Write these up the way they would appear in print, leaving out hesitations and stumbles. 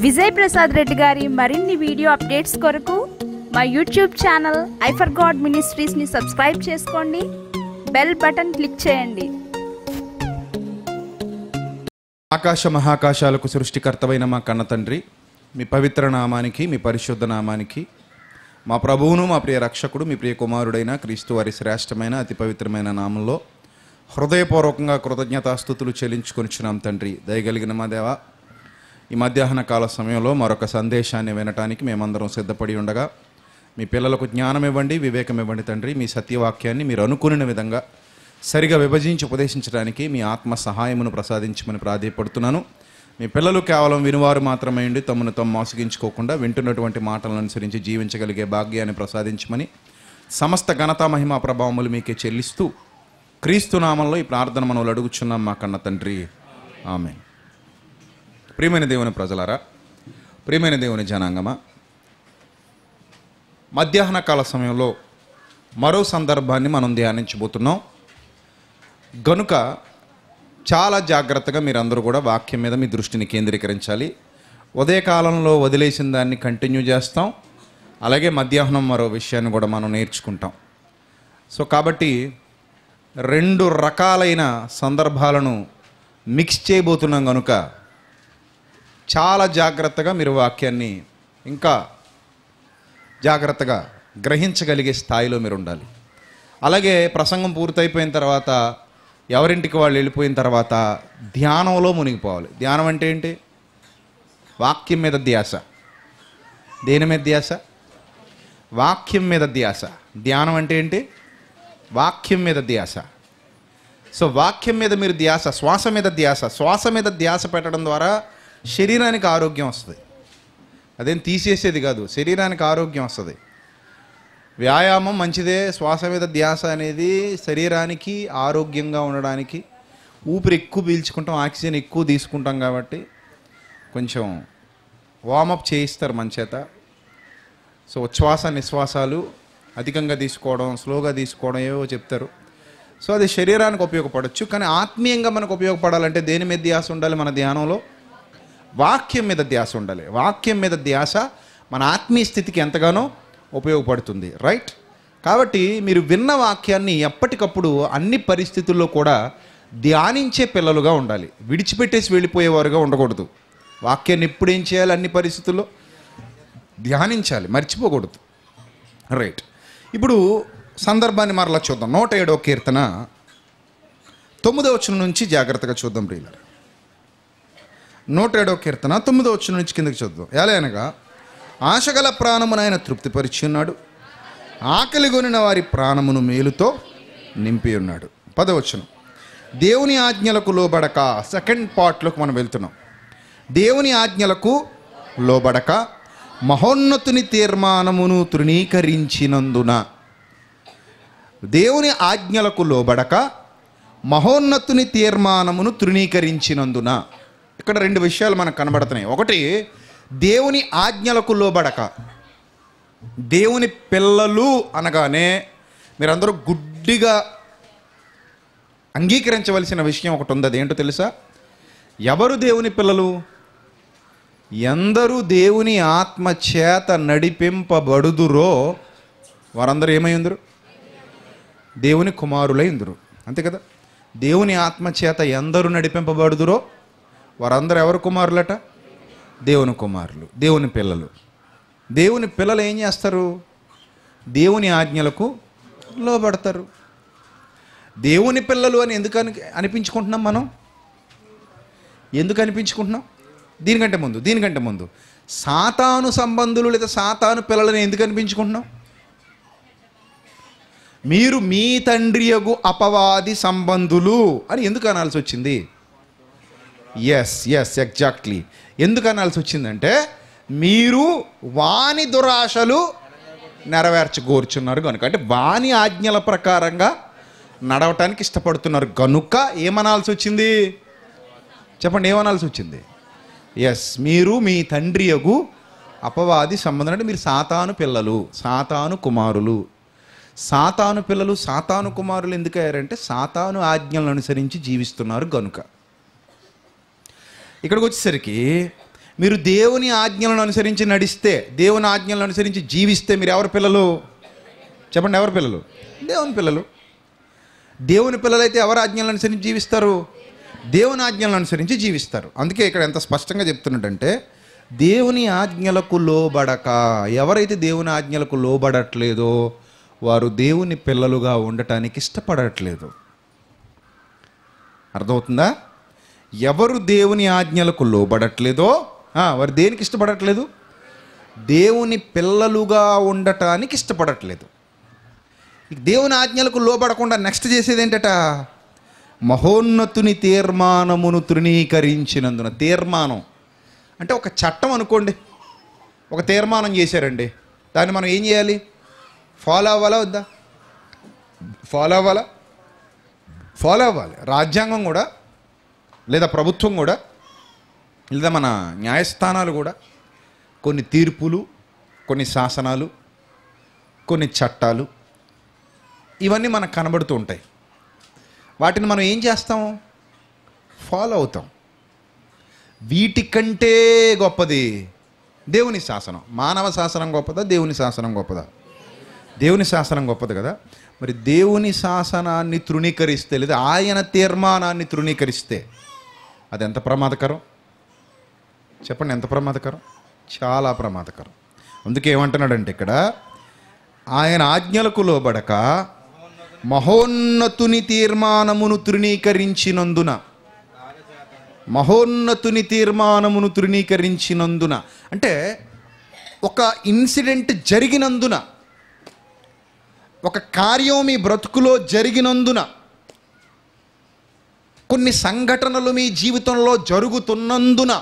విజయ్ ప్రసాద్ రెడ్డి గారి మరిన్ని video updates కొరకు మా YouTube channel I for God మినిస్ట్రీస్ని సబ్స్క్రైబ్ చేసుకోండి, బెల్ బటన్ క్లిక్ చేయండి. ఆకాశ మహాకాశాలకు సృష్టికర్తవైన మా కన్న తండ్రి, మీ పవిత్ర నామానికి, మీ పరిశుద్ధ నామానికి, మా ప్రభువును, మా ప్రియ రక్షకుడు, మీ ప్రియ కుమారుడైన క్రీస్తు వారి శ్రేష్టమైన అతి పవిత్రమైన నామంలో హృదయపూర్వకంగా కృతజ్ఞతాస్తుతులు చెల్లించుకొనిచున్నాం తండ్రి. దయగలిగిన మా దేవ, ఈ మధ్యాహ్న కాల సమయంలో మరొక సందేశాన్ని వినటానికి మేమందరం సిద్ధపడి ఉండగా మీ పిల్లలకు జ్ఞానం ఇవ్వండి, వివేకం ఇవ్వండి తండ్రి. మీ సత్యవాక్యాన్ని మీరు అనుకున్న విధంగా సరిగా విభజించి ఉపదేశించడానికి మీ ఆత్మ సహాయమును ప్రసాదించమని ప్రాధేయపడుతున్నాను. మీ పిల్లలు కేవలం వినువారు మాత్రమే ఉండి తమను తాము మోసగించుకోకుండా వింటున్నటువంటి మాటలను అనుసరించి జీవించగలిగే భాగ్యాన్ని ప్రసాదించమని సమస్త ఘనత మహిమ ప్రభావములు మీకే చెల్లిస్తూ క్రీస్తు నామంలో ఈ ప్రార్థన మనవులు అడుగుచున్నాం మా కన్న తండ్రి, ఆమేన్. ప్రియమైన దేవుని ప్రజలారా, ప్రియమైన దేవుని జనాంగమా, మధ్యాహ్న కాల సమయంలో మరో సందర్భాన్ని మనం ధ్యానించబోతున్నాం గనుక చాలా జాగ్రత్తగా మీరందరూ కూడా వాక్యం మీద మీ దృష్టిని కేంద్రీకరించాలి. ఉదయకాలంలో వదిలేసిన దాన్ని కంటిన్యూ చేస్తాం, అలాగే మధ్యాహ్నం మరో విషయాన్ని కూడా మనం నేర్చుకుంటాం. సో కాబట్టి రెండు రకాలైన సందర్భాలను మిక్స్ చేయబోతున్నాం కనుక చాలా జాగ్రత్తగా మీరు వాక్యాన్ని ఇంకా జాగ్రత్తగా గ్రహించగలిగే స్థాయిలో మీరు ఉండాలి. అలాగే ప్రసంగం పూర్తయిపోయిన తర్వాత ఎవరింటికి వాళ్ళు వెళ్ళిపోయిన తర్వాత ధ్యానంలో మునిగిపోవాలి. ధ్యానం అంటే ఏంటి? వాక్యం మీద ధ్యాస. దేని మీద ధ్యాస? వాక్యం మీద ధ్యాస. ధ్యానం అంటే ఏంటి? వాక్యం మీద ధ్యాస. సో వాక్యం మీద మీరు ధ్యాస, శ్వాస మీద ధ్యాస. శ్వాస మీద ధ్యాస పెట్టడం ద్వారా శరీరానికి ఆరోగ్యం వస్తుంది. అదేం తీసేసేది కాదు, శరీరానికి ఆరోగ్యం వస్తుంది. వ్యాయామం మంచిదే, శ్వాస మీద ధ్యాస అనేది శరీరానికి ఆరోగ్యంగా ఉండడానికి. ఊపిరి ఎక్కువ పీల్చుకుంటాం, ఆక్సిజన్ ఎక్కువ తీసుకుంటాం కాబట్టి కొంచెం వార్మప్ చేయిస్తారు మన చేత. సో ఉచ్ఛ్వాస నిశ్వాసాలు అధికంగా తీసుకోవడం, స్లోగా తీసుకోవడం ఏవో చెప్తారు. సో అది శరీరానికి ఉపయోగపడవచ్చు. కానీ ఆత్మీయంగా మనకు ఉపయోగపడాలంటే దేని మీద ధ్యాస ఉండాలి? మన ధ్యానంలో వాక్యం మీద ధ్యాస ఉండాలి. వాక్యం మీద ధ్యాస మన ఆత్మీయ స్థితికి ఎంతగానో ఉపయోగపడుతుంది, రైట్? కాబట్టి మీరు విన్న వాక్యాన్ని ఎప్పటికప్పుడు అన్ని పరిస్థితుల్లో కూడా ధ్యానించే పిల్లలుగా ఉండాలి. విడిచిపెట్టేసి వెళ్ళిపోయేవారుగా ఉండకూడదు. వాక్యాన్ని ఎప్పుడు ఏం చేయాలి? అన్ని పరిస్థితుల్లో ధ్యానించాలి, మర్చిపోకూడదు, రైట్? ఇప్పుడు సందర్భాన్ని మరలా చూద్దాం. 107వ కీర్తన 9వ వచనం నుంచి జాగ్రత్తగా చూద్దాం ప్రియులారా. 107వ కీర్తన 9వ వచనం నుంచి కిందకి చూద్దాం. ఎలా అనగా, ఆశగల ప్రాణమును ఆయన తృప్తిపరిచి ఉన్నాడు, ఆకలిగొనిన వారి ప్రాణమును మేలుతో నింపి ఉన్నాడు. 10వ వచనం, దేవుని ఆజ్ఞలకు లోబడక. సెకండ్ పార్ట్లోకి మనం వెళ్తున్నాం. దేవుని ఆజ్ఞలకు లోబడక మహోన్నతుని తీర్మానమును తృణీకరించినందున. దేవుని ఆజ్ఞలకు లోబడక మహోన్నతుని తీర్మానమును తృణీకరించినందున. ఇక్కడ రెండు విషయాలు మనకు కనబడుతున్నాయి. ఒకటి, దేవుని ఆజ్ఞలకు లోబడక. దేవుని పిల్లలు అనగానే మీరందరూ గుడ్డిగా అంగీకరించవలసిన విషయం ఒకటి ఉంది. అదేంటో తెలుసా? ఎవరు దేవుని పిల్లలు? ఎందరూ దేవుని ఆత్మ చేత నడిపింపబడుదురో వారందరూ ఏమై ఉందరు? దేవుని కుమారులై ఉందరు. అంతే కదా? దేవుని ఆత్మ చేత ఎందరూ నడిపింపబడుదురో వారందరూ ఎవరు కుమారులట? దేవుని కుమారులు, దేవుని పిల్లలు. దేవుని పిల్లలు ఏం చేస్తారు? దేవుని ఆజ్ఞలకు లోబడతారు. దేవుని పిల్లలు అని ఎందుకు అనిపించుకుంటున్నాం మనం? ఎందుకు అనిపించుకుంటున్నాం? దీనికంటే ముందు సాతాను సంబంధులు లేదా సాతాను పిల్లలని ఎందుకు అనిపించుకుంటున్నాం? మీరు మీ తండ్రియగు అపవాది సంబంధులు అని ఎందుకు అనాల్సి వచ్చింది? Yes exactly. ఎందుకు అనాల్సి వచ్చిందంటే మీరు వాని దురాశలు నెరవేర్చగోర్చున్నారు కనుక, అంటే వాని ఆజ్ఞల ప్రకారంగా నడవటానికి ఇష్టపడుతున్నారు కనుక ఏమనాల్సి వచ్చింది? చెప్పండి, ఏమనాల్సి వచ్చింది? ఎస్, మీరు మీ తండ్రియగు అపవాది సంబంధం. అంటే మీరు సాతాను పిల్లలు, సాతాను కుమారులు. సాతాను పిల్లలు, సాతాను కుమారులు ఎందుకు అయ్యారంటే సాతాను ఆజ్ఞలను అనుసరించి జీవిస్తున్నారు కనుక. ఇక్కడికి వచ్చేసరికి మీరు దేవుని ఆజ్ఞలను అనుసరించి నడిస్తే, దేవుని ఆజ్ఞలను అనుసరించి జీవిస్తే మీరు ఎవరి పిల్లలు? చెప్పండి, ఎవరి పిల్లలు? దేవుని పిల్లలు. దేవుని పిల్లలైతే ఎవరి ఆజ్ఞలను అనుసరించి జీవిస్తారు? దేవుని ఆజ్ఞలను అనుసరించి జీవిస్తారు. అందుకే ఇక్కడ ఎంత స్పష్టంగా చెప్తున్నట్టంటే, దేవుని ఆజ్ఞలకు లోబడక, ఎవరైతే దేవుని ఆజ్ఞలకు లోబడట్లేదో వారు దేవుని పిల్లలుగా ఉండటానికి ఇష్టపడట్లేదు. అర్థమవుతుందా? ఎవరు దేవుని ఆజ్ఞలకు లోబడట్లేదో వారు దేనికి ఇష్టపడట్లేదు? దేవుని పిల్లలుగా ఉండటానికి ఇష్టపడట్లేదు. దేవుని ఆజ్ఞలకు లోబడకుండా నెక్స్ట్ చేసేది ఏంటట? మహోన్నతుని తీర్మానమును తృణీకరించినందున. తీర్మానం అంటే ఒక చట్టం అనుకోండి. ఒక తీర్మానం చేశారండి, దాన్ని మనం ఏం చేయాలి? ఫాలో అవ్వాలా వద్దా? ఫాలో అవ్వాలా? ఫాలో అవ్వాలి. రాజ్యాంగం కూడా, లేదా ప్రభుత్వం కూడా, లేదా మన న్యాయస్థానాలు కూడా కొన్ని తీర్పులు, కొన్ని శాసనాలు, కొన్ని చట్టాలు ఇవన్నీ మనకు కనబడుతూ ఉంటాయి. వాటిని మనం ఏం చేస్తాము? ఫాలో అవుతాం. వీటికంటే గొప్పది దేవుని శాసనం. మానవ శాసనం గొప్పదా? దేవుని శాసనం గొప్పదా? దేవుని శాసనం గొప్పది కదా. మరి దేవుని శాసనాన్ని తృణీకరిస్తే, లేదా ఆయన తీర్మానాన్ని తృణీకరిస్తే అది ఎంత ప్రమాదకరం? చెప్పండి, ఎంత ప్రమాదకరం? చాలా ప్రమాదకరం. అందుకే ఏమంటున్నాడంటే ఇక్కడ, ఆయన ఆజ్ఞలకు లోబడక మహోన్నతుని తీర్మానమును తృణీకరించినందున. మహోన్నతుని తీర్మానమును తృణీకరించినందున అంటే ఒక ఇన్సిడెంట్ జరిగినందున, ఒక కార్యం మీ బ్రతుకులో జరిగినందున, కొన్ని సంఘటనలు మీ జీవితంలో జరుగుతున్నందున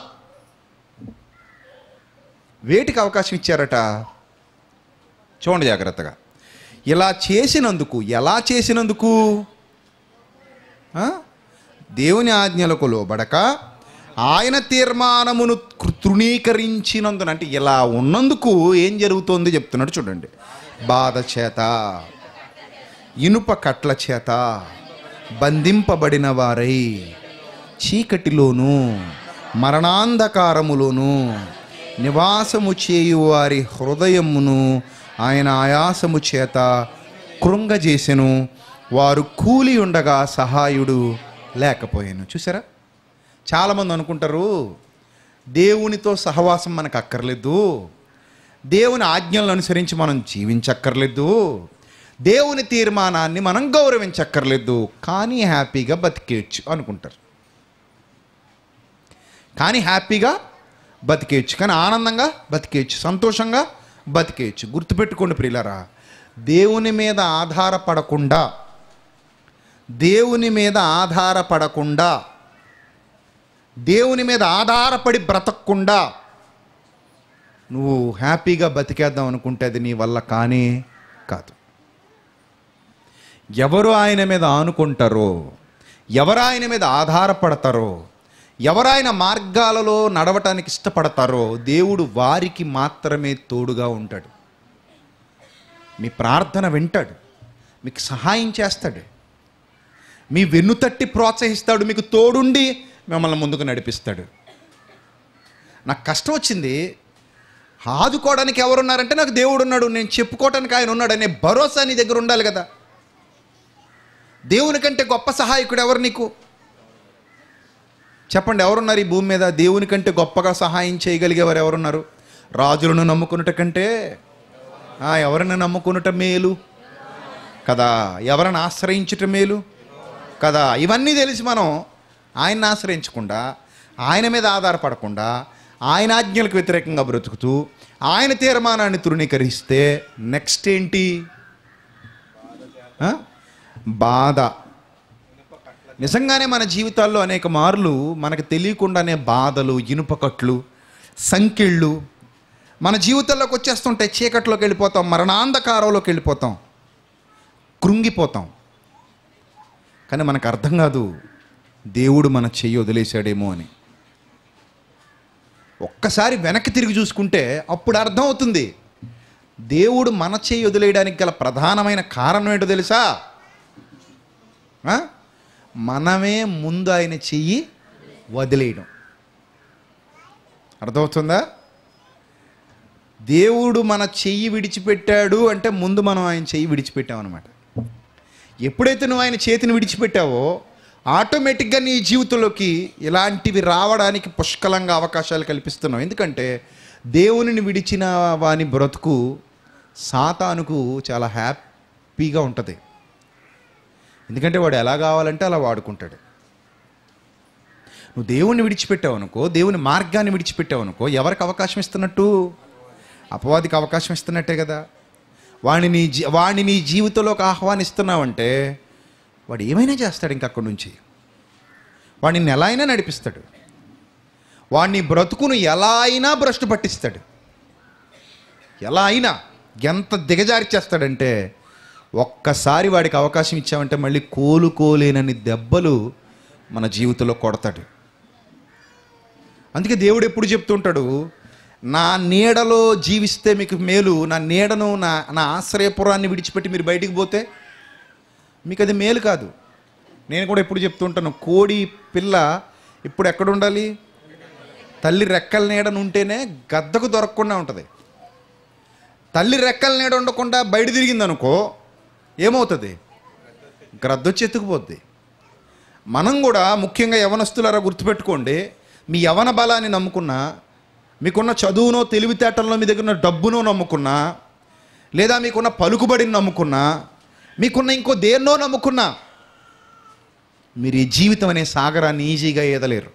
వేటికి అవకాశం ఇచ్చారట? చూడండి జాగ్రత్తగా. ఇలా చేసినందుకు, ఎలా చేసినందుకు? దేవుని ఆజ్ఞలకు లోబడక ఆయన తీర్మానమును తృణీకరించినందున. అంటే ఇలా ఉన్నందుకు ఏం జరుగుతోంది చెప్తున్నాడు చూడండి. బాధ చేత, ఇనుప కట్ల చేత బంధింపబడిన వారై చీకటిలోను మరణాంధకారములోను నివాసము చేయు వారి హృదయమును ఆయన ఆయాసము చేత కృంగజేసెను. వారు కూలి ఉండగా సహాయుడు లేకపోయాను. చూసారా? చాలామంది అనుకుంటారు దేవునితో సహవాసం మనకు అక్కర్లేదు, దేవుని ఆజ్ఞలను అనుసరించి మనం జీవించక్కర్లేదు, దేవుని తీర్మానాన్ని మనం గౌరవించక్కర్లేదు, కానీ హ్యాపీగా బతికేయచ్చు అనుకుంటారు. కానీ హ్యాపీగా బతికేయచ్చు, కానీ ఆనందంగా బతికేయచ్చు, సంతోషంగా బతికేయచ్చు. గుర్తుపెట్టుకోండి ప్రియులారా, దేవుని మీద ఆధారపడకుండా, దేవుని మీద ఆధారపడకుండా, దేవుని మీద ఆధారపడి బ్రతకకుండా నువ్వు హ్యాపీగా బతికేద్దాం అనుకుంటే అది నీ వల్ల కానీ కాదు. ఎవరు ఆయన మీద ఆనుకుంటారో, ఎవరు ఆయన మీద ఆధారపడతారో, ఎవరు ఆయన మార్గాలలో నడవటానికి ఇష్టపడతారో దేవుడు వారికి మాత్రమే తోడుగా ఉంటాడు. మీ ప్రార్థన వింటాడు, మీకు సహాయం చేస్తాడు, మీ వెన్నుతట్టి ప్రోత్సహిస్తాడు, మీకు తోడుండి మిమ్మల్ని ముందుకు నడిపిస్తాడు. నాకు కష్టం వచ్చింది, ఆదుకోవడానికి ఎవరున్నారంటే నాకు దేవుడు ఉన్నాడు, నేను చెప్పుకోవడానికి ఆయన ఉన్నాడు అనే భరోసా నీ దగ్గర ఉండాలి కదా. దేవుని కంటే గొప్ప సహాయకుడు ఎవరు నీకు? చెప్పండి, ఎవరున్నారు ఈ భూమి మీద? దేవుని కంటే గొప్పగా సహాయం చేయగలిగేవారు ఎవరున్నారు? రాజులను నమ్ముకున్నట కంటే ఎవరిని నమ్ముకున్నట మేలు కదా, ఎవరిని ఆశ్రయించుట మేలు కదా. ఇవన్నీ తెలిసి మనం ఆయన్ని ఆశ్రయించకుండా, ఆయన మీద ఆధారపడకుండా, ఆయన ఆజ్ఞలకు వ్యతిరేకంగా బ్రతుకుతూ ఆయన తీర్మానాన్ని తృణీకరిస్తే నెక్స్ట్ ఏంటి? బాధ. నిజంగానే మన జీవితాల్లో అనేక మార్లు మనకు తెలియకుండానే బాధలు, ఇనుపకట్లు, సంకెళ్ళు మన జీవితంలోకి వచ్చేస్తుంటాయి. చీకట్లోకి వెళ్ళిపోతాం, మరణాంధకారంలోకి వెళ్ళిపోతాం, కృంగిపోతాం. కానీ మనకు అర్థం కాదు దేవుడు మన చెయ్యి వదిలేశాడేమో అని. ఒక్కసారి వెనక్కి తిరిగి చూసుకుంటే అప్పుడు అర్థమవుతుంది దేవుడు మన చెయ్యి వదిలేయడానికి గల ప్రధానమైన కారణం ఏంటో తెలుసా? మనమే ముందు ఆయన చెయ్యి వదిలేయడం. అర్థమవుతుందా? దేవుడు మన చెయ్యి విడిచిపెట్టాడు అంటే ముందు మనం ఆయన చెయ్యి విడిచిపెట్టామన్నమాట. ఎప్పుడైతే నువ్వు ఆయన చేతిని విడిచిపెట్టావో ఆటోమేటిక్గా నీ జీవితంలోకి ఇలాంటివి రావడానికి పుష్కలంగా అవకాశాలు కల్పిస్తున్నావు. ఎందుకంటే దేవునిని విడిచిన వాని బ్రతుకు సాతానుకు చాలా హ్యాపీగా ఉంటుంది. ఎందుకంటే వాడు ఎలా కావాలంటే అలా వాడుకుంటాడు. నువ్వు దేవుణ్ణి విడిచిపెట్టావు అనుకో, దేవుని మార్గాన్ని విడిచిపెట్టావు అనుకో, ఎవరికి అవకాశం ఇస్తున్నట్టు? అపవాదికి అవకాశం ఇస్తున్నట్టే కదా. వాడిని నీ జీవితంలోకి ఆహ్వానిస్తున్నావంటే వాడు ఏమైనా చేస్తాడు. ఇంక అక్కడి నుంచి వాడిని ఎలా అయినా నడిపిస్తాడు. వాడిని బ్రతుకును ఎలా అయినా భ్రష్టు పట్టిస్తాడు. ఎలా అయినా ఎంత దిగజారి చేస్తాడంటే ఒక్కసారి వాడికి అవకాశం ఇచ్చామంటే మళ్ళీ కోలుకోలేనని దెబ్బలు మన జీవితంలో కొడతాడు. అందుకే దేవుడు ఎప్పుడు చెప్తుంటాడు, నా నీడలో జీవిస్తే మీకు మేలు, నా నీడను నా ఆశ్రయపురాన్ని విడిచిపెట్టి మీరు బయటికి పోతే మీకు అది మేలు కాదు. నేను కూడా ఎప్పుడు చెప్తుంటాను, కోడి పిల్ల ఇప్పుడు ఎక్కడ ఉండాలి? తల్లి రెక్కల నీడను ఉంటేనే గద్దకు దొరకకుండా ఉంటుంది. తల్లి రెక్కల నీడ ఉండకుండా బయట తిరిగింది అనుకో ఏమవుతుంది? గ్రద్దొచ్చి ఎత్తుకుపోద్ది. మనం కూడా ముఖ్యంగా యవనస్తులారా గుర్తుపెట్టుకోండి, మీ యవన బలాన్ని నమ్ముకున్నా, మీకున్న చదువునో తెలివితేటల్లో మీ దగ్గర ఉన్న డబ్బునో నమ్ముకున్నా, లేదా మీకున్న పలుకుబడిని నమ్ముకున్నా, మీకున్న ఇంకో దేన్నో నమ్ముకున్నా మీరు ఈ జీవితం అనే సాగరాన్ని ఈజీగా ఈదలేరు.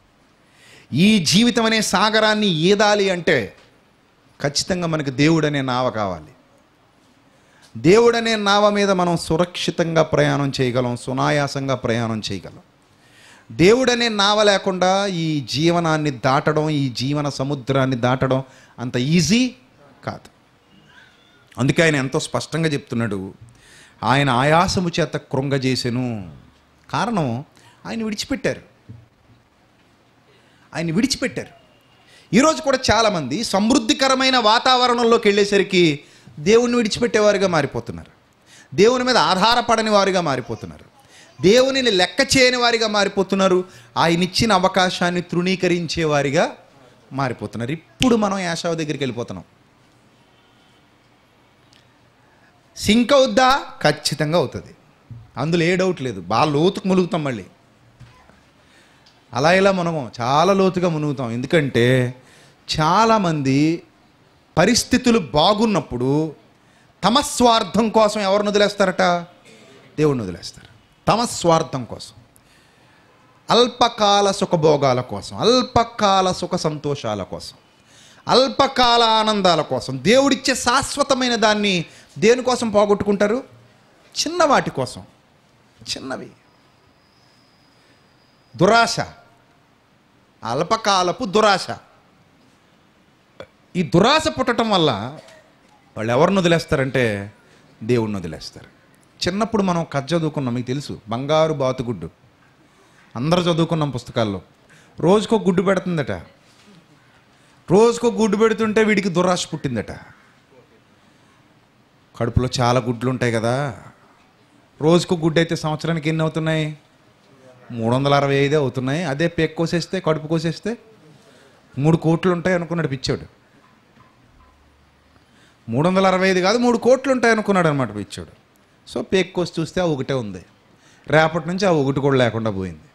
ఈ జీవితం అనే సాగరాన్ని ఈదాలి అంటే ఖచ్చితంగా మనకు దేవుడనే నావ కావాలి. దేవుడనే నావ మీద మనం సురక్షితంగా ప్రయాణం చేయగలం, సునాయాసంగా ప్రయాణం చేయగలం. దేవుడనే నావ లేకుండా ఈ జీవనాన్ని దాటడం, ఈ జీవన సముద్రాన్ని దాటడం అంత ఈజీ కాదు. అందుకే ఆయన ఎంతో స్పష్టంగా చెప్తున్నాడు, ఆయన ఆయాసము చేత కృంగజేసెను. కారణం ఆయన విడిచిపెట్టారు. ఆయన విడిచిపెట్టారు. ఈరోజు కూడా చాలామంది సమృద్ధికరమైన వాతావరణంలోకి వెళ్ళేసరికి దేవుణ్ణి విడిచిపెట్టేవారుగా మారిపోతున్నారు. దేవుని మీద ఆధారపడని వారుగా మారిపోతున్నారు. దేవునిని లెక్క చేయని వారిగా మారిపోతున్నారు. ఆయన ఇచ్చిన అవకాశాన్ని తృణీకరించేవారిగా మారిపోతున్నారు. ఇప్పుడు మనం యాషావు దగ్గరికి వెళ్ళిపోతున్నాం. సింక్ అవుద్దా? ఖచ్చితంగా అవుతుంది, అందులో ఏ డౌట్ లేదు. బాగా లోతుకు మునుగుతాం. మళ్ళీ అలా ఇలా మనం చాలా లోతుగా మునుగుతాం. ఎందుకంటే చాలామంది పరిస్థితులు బాగున్నప్పుడు తమ స్వార్థం కోసం ఎవరిని వదిలేస్తారట? దేవుణ్ణి వదిలేస్తారు. తమ స్వార్థం కోసం, అల్పకాల సుఖభోగాల కోసం, అల్పకాల సుఖ సంతోషాల కోసం, అల్పకాల ఆనందాల కోసం దేవుడిచ్చే శాశ్వతమైన దాన్ని దేనికోసం పోగొట్టుకుంటారు? చిన్నవాటి కోసం. చిన్నవి, దురాశ, అల్పకాలపు దురాశ. ఈ దురాశ పుట్టడం వల్ల వాళ్ళు ఎవరిని వదిలేస్తారంటే దేవుణ్ణి వదిలేస్తారు. చిన్నప్పుడు మనం కథ చదువుకున్నాం, మీకు తెలుసు, బంగారు బాతుగుడ్డు. అందరూ చదువుకున్నాం పుస్తకాల్లో. రోజుకో గుడ్డు పెడుతుందట. రోజుకో గుడ్డు పెడుతుంటే వీడికి దురాశ పుట్టిందట. కడుపులో చాలా గుడ్లు ఉంటాయి కదా. రోజుకో గుడ్డు అయితే సంవత్సరానికి ఎన్ని అవుతున్నాయి? 365 అవుతున్నాయి. అదే పేక్ కోసేస్తే, కడుపు కోసేస్తే 3 కోట్లు ఉంటాయి అనుకున్నాడు పిచ్చోడు. 365 కాదు 3 కోట్లు ఉంటాయి అనుకున్నాడు అనమాట పిచ్చోడు. సో పేక్ కోసి చూస్తే ఆ ఒకటే ఉంది. రేపటి నుంచి ఆ ఒకటి కూడా లేకుండా పోయింది.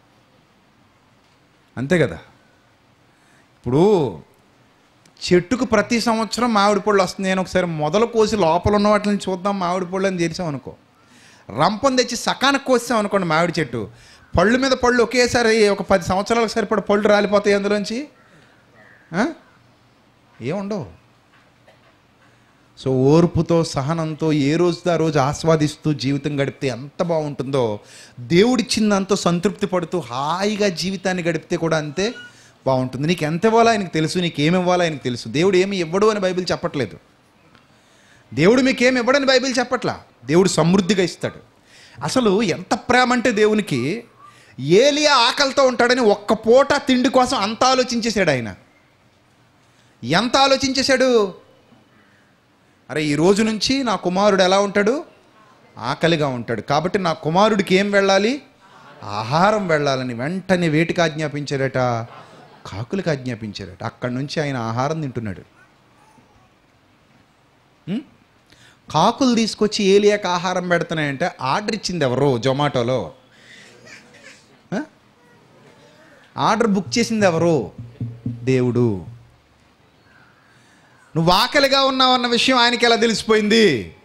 అంతే కదా. ఇప్పుడు చెట్టుకు ప్రతి సంవత్సరం మామిడి పళ్ళు వస్తుంది. నేను ఒకసారి మొదలు కోసి లోపల ఉన్న వాటిని చూద్దాం మామిడి పళ్ళు అని తెరిసాం అనుకో, రంపం తెచ్చి సకానికి కోసాం అనుకోండి మామిడి చెట్టు, పళ్ళు మీద పళ్ళు ఒకేసారి ఒక 10 సంవత్సరాలకు సరిపడ పళ్ళు రాలిపోతాయి. అందులోంచి ఏముండవు. సో ఓర్పుతో, సహనంతో ఏ రోజుతో ఆ రోజు ఆస్వాదిస్తూ జీవితం గడిపితే ఎంత బాగుంటుందో, దేవుడిచ్చిందంతో సంతృప్తి పడుతూ హాయిగా జీవితాన్ని గడిపితే కూడా అంతే బాగుంటుంది. నీకు ఎంత ఇవ్వాలో ఆయనకు తెలుసు, నీకేమి ఇవ్వాలో ఆయనకు తెలుసు. దేవుడు ఏమి ఇవ్వడు అని బైబిల్ చెప్పట్లేదు. దేవుడు మీకేమి ఇవ్వడని బైబిల్ చెప్పట్లా. దేవుడు సమృద్ధిగా ఇస్తాడు. అసలు ఎంత ప్రేమ అంటే దేవునికి, ఏలియా ఆకలితో ఉంటాడని ఒక్క పూట తిండి కోసం అంత ఆలోచించేశాడు ఆయన. ఎంత ఆలోచించేశాడు? అరే ఈ రోజు నుంచి నా కుమారుడు ఎలా ఉంటాడు? ఆకలిగా ఉంటాడు. కాబట్టి నా కుమారుడికి ఏం వెళ్ళాలి? ఆహారం వెళ్ళాలని వెంటనే వేటికి ఆజ్ఞాపించాడట? కాకులకు ఆజ్ఞాపించారట. అక్కడి నుంచి ఆయన ఆహారం తింటున్నాడు. కాకులు తీసుకొచ్చి ఏలియాకి ఆహారం పెడుతున్నాయంటే ఆర్డర్ ఇచ్చింది ఎవరు? జొమాటోలో ఆర్డర్ బుక్ చేసింది ఎవరు? దేవుడు. నువ్వు ఆకలిగా ఉన్నావన్న విషయం ఆయనకి ఎలా తెలిసిపోయింది?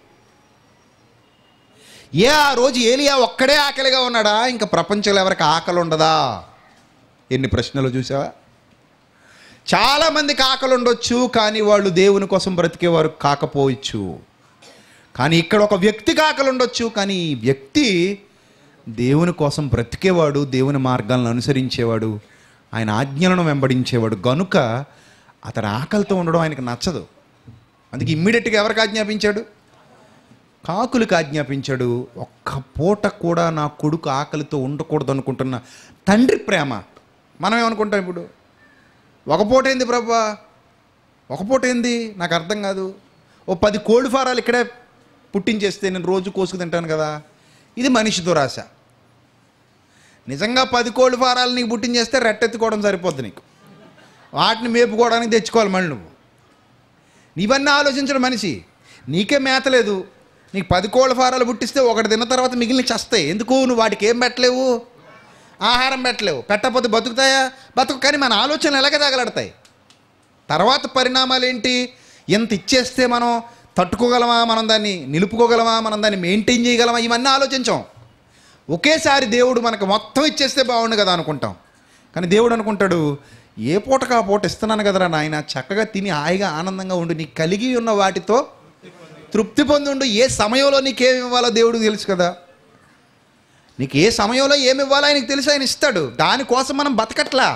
ఆ రోజు ఏలియా ఒక్కడే ఆకలిగా ఉన్నాడా? ఇంకా ప్రపంచంలో ఎవరికి ఆకలి ఉండదా? ఎన్ని ప్రశ్నలు చూసావా? చాలామందికి ఆకలి ఉండొచ్చు, కానీ వాళ్ళు దేవుని కోసం బ్రతికేవారు కాకపోవచ్చు. కానీ ఇక్కడ ఒక వ్యక్తికి ఆకలి ఉండొచ్చు, కానీ ఈ వ్యక్తి దేవుని కోసం బ్రతికేవాడు, దేవుని మార్గాలను అనుసరించేవాడు, ఆయన ఆజ్ఞలను వెంబడించేవాడు. గనుక అతని ఆకలితో ఉండడం ఆయనకు నచ్చదు. అందుకే ఇమ్మీడియట్గా ఎవరికి ఆజ్ఞాపించాడు? కాకులకు ఆజ్ఞాపించాడు. ఒక్క పూట కూడా నా కొడుకు ఆకలితో ఉండకూడదు అనుకుంటున్న తండ్రి ప్రేమ. మనం ఏమనుకుంటాం ఇప్పుడు? ఒక పూట ఏంది ప్రభా, ఒక పూట ఏంది నాకు అర్థం కాదు. ఓ 10 కోడి ఫారాలు ఇక్కడే పుట్టించేస్తే నేను రోజు కోసుకు తింటాను కదా. ఇది మనిషి దురాశ. నిజంగా 10 కోడి ఫారాలు నీకు పుట్టించేస్తే రెట్టెత్తుకోవడం సరిపోద్ది. నీకు వాటిని మేపుకోవడానికి తెచ్చుకోవాలి మళ్ళీ నువ్వు. నీవన్నీ ఆలోచించడం మనిషి. నీకే మేత లేదు, నీకు 10 కోళ్ళ ఫారాలు పుట్టిస్తే ఒకటి తిన్న తర్వాత మిగిలిన చస్తాయి. ఎందుకు? నువ్వు వాటికి ఏం పెట్టలేవు, ఆహారం పెట్టలేవు. పెట్టకపోతే బతుకుతాయా? బతుకు. కానీ మన ఆలోచనలు ఎలాగ తగలడతాయి. తర్వాత పరిణామాలు ఏంటి? ఎంత ఇచ్చేస్తే మనం తట్టుకోగలమా, మనం దాన్ని నిలుపుకోగలమా, మనం దాన్ని మెయింటైన్ చేయగలమా, ఇవన్నీ ఆలోచించాం. ఒకేసారి దేవుడు మనకు మొత్తం ఇచ్చేస్తే బాగుండు కదా అనుకుంటాం. కానీ దేవుడు అనుకుంటాడు, ఏ పూటకు ఆ పూట ఇస్తున్నాను కదరా నాయన, చక్కగా తిని హాయిగా ఆనందంగా ఉండు, నీకు కలిగి ఉన్న వాటితో తృప్తి పొంది ఉండు. ఏ సమయంలో నీకేమి ఇవ్వాలో దేవుడికి తెలుసు కదా. నీకు ఏ సమయంలో ఏమి ఇవ్వాలో ఆయనకు తెలుసు, ఆయన ఇస్తాడు. దానికోసం మనం బతకట్లా.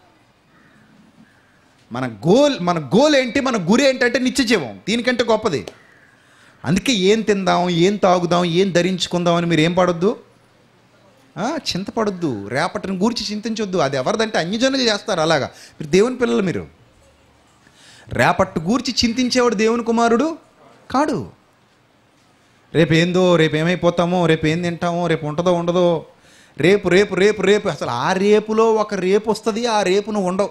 మన గోల్ ఏంటి, మన గురి ఏంటంటే నిత్య జీవం. దీనికంటే గొప్పది. అందుకే ఏం తిందాం, ఏం తాగుదాం, ఏం ధరించుకుందాం అని మీరు ఏం పడొద్దు, చింతపడొద్దు. రేపటిని గూర్చి చింతించొద్దు. అది ఎవరిదంటే అన్యజనులు చేస్తారు అలాగా. మీరు దేవుని పిల్లలు. మీరు రేపటి గూర్చి చింతించేవాడు దేవుని కుమారుడు కాడు. రేపు ఏందో, రేపు ఏమైపోతామో, రేపు ఏం తింటామో, రేపు ఉంటుందో ఉండదో, రేపు రేపు రేపు రేపు అసలు ఆ రేపులో ఒక రేపు వస్తుంది, ఆ రేపు నువ్వు ఉండవు.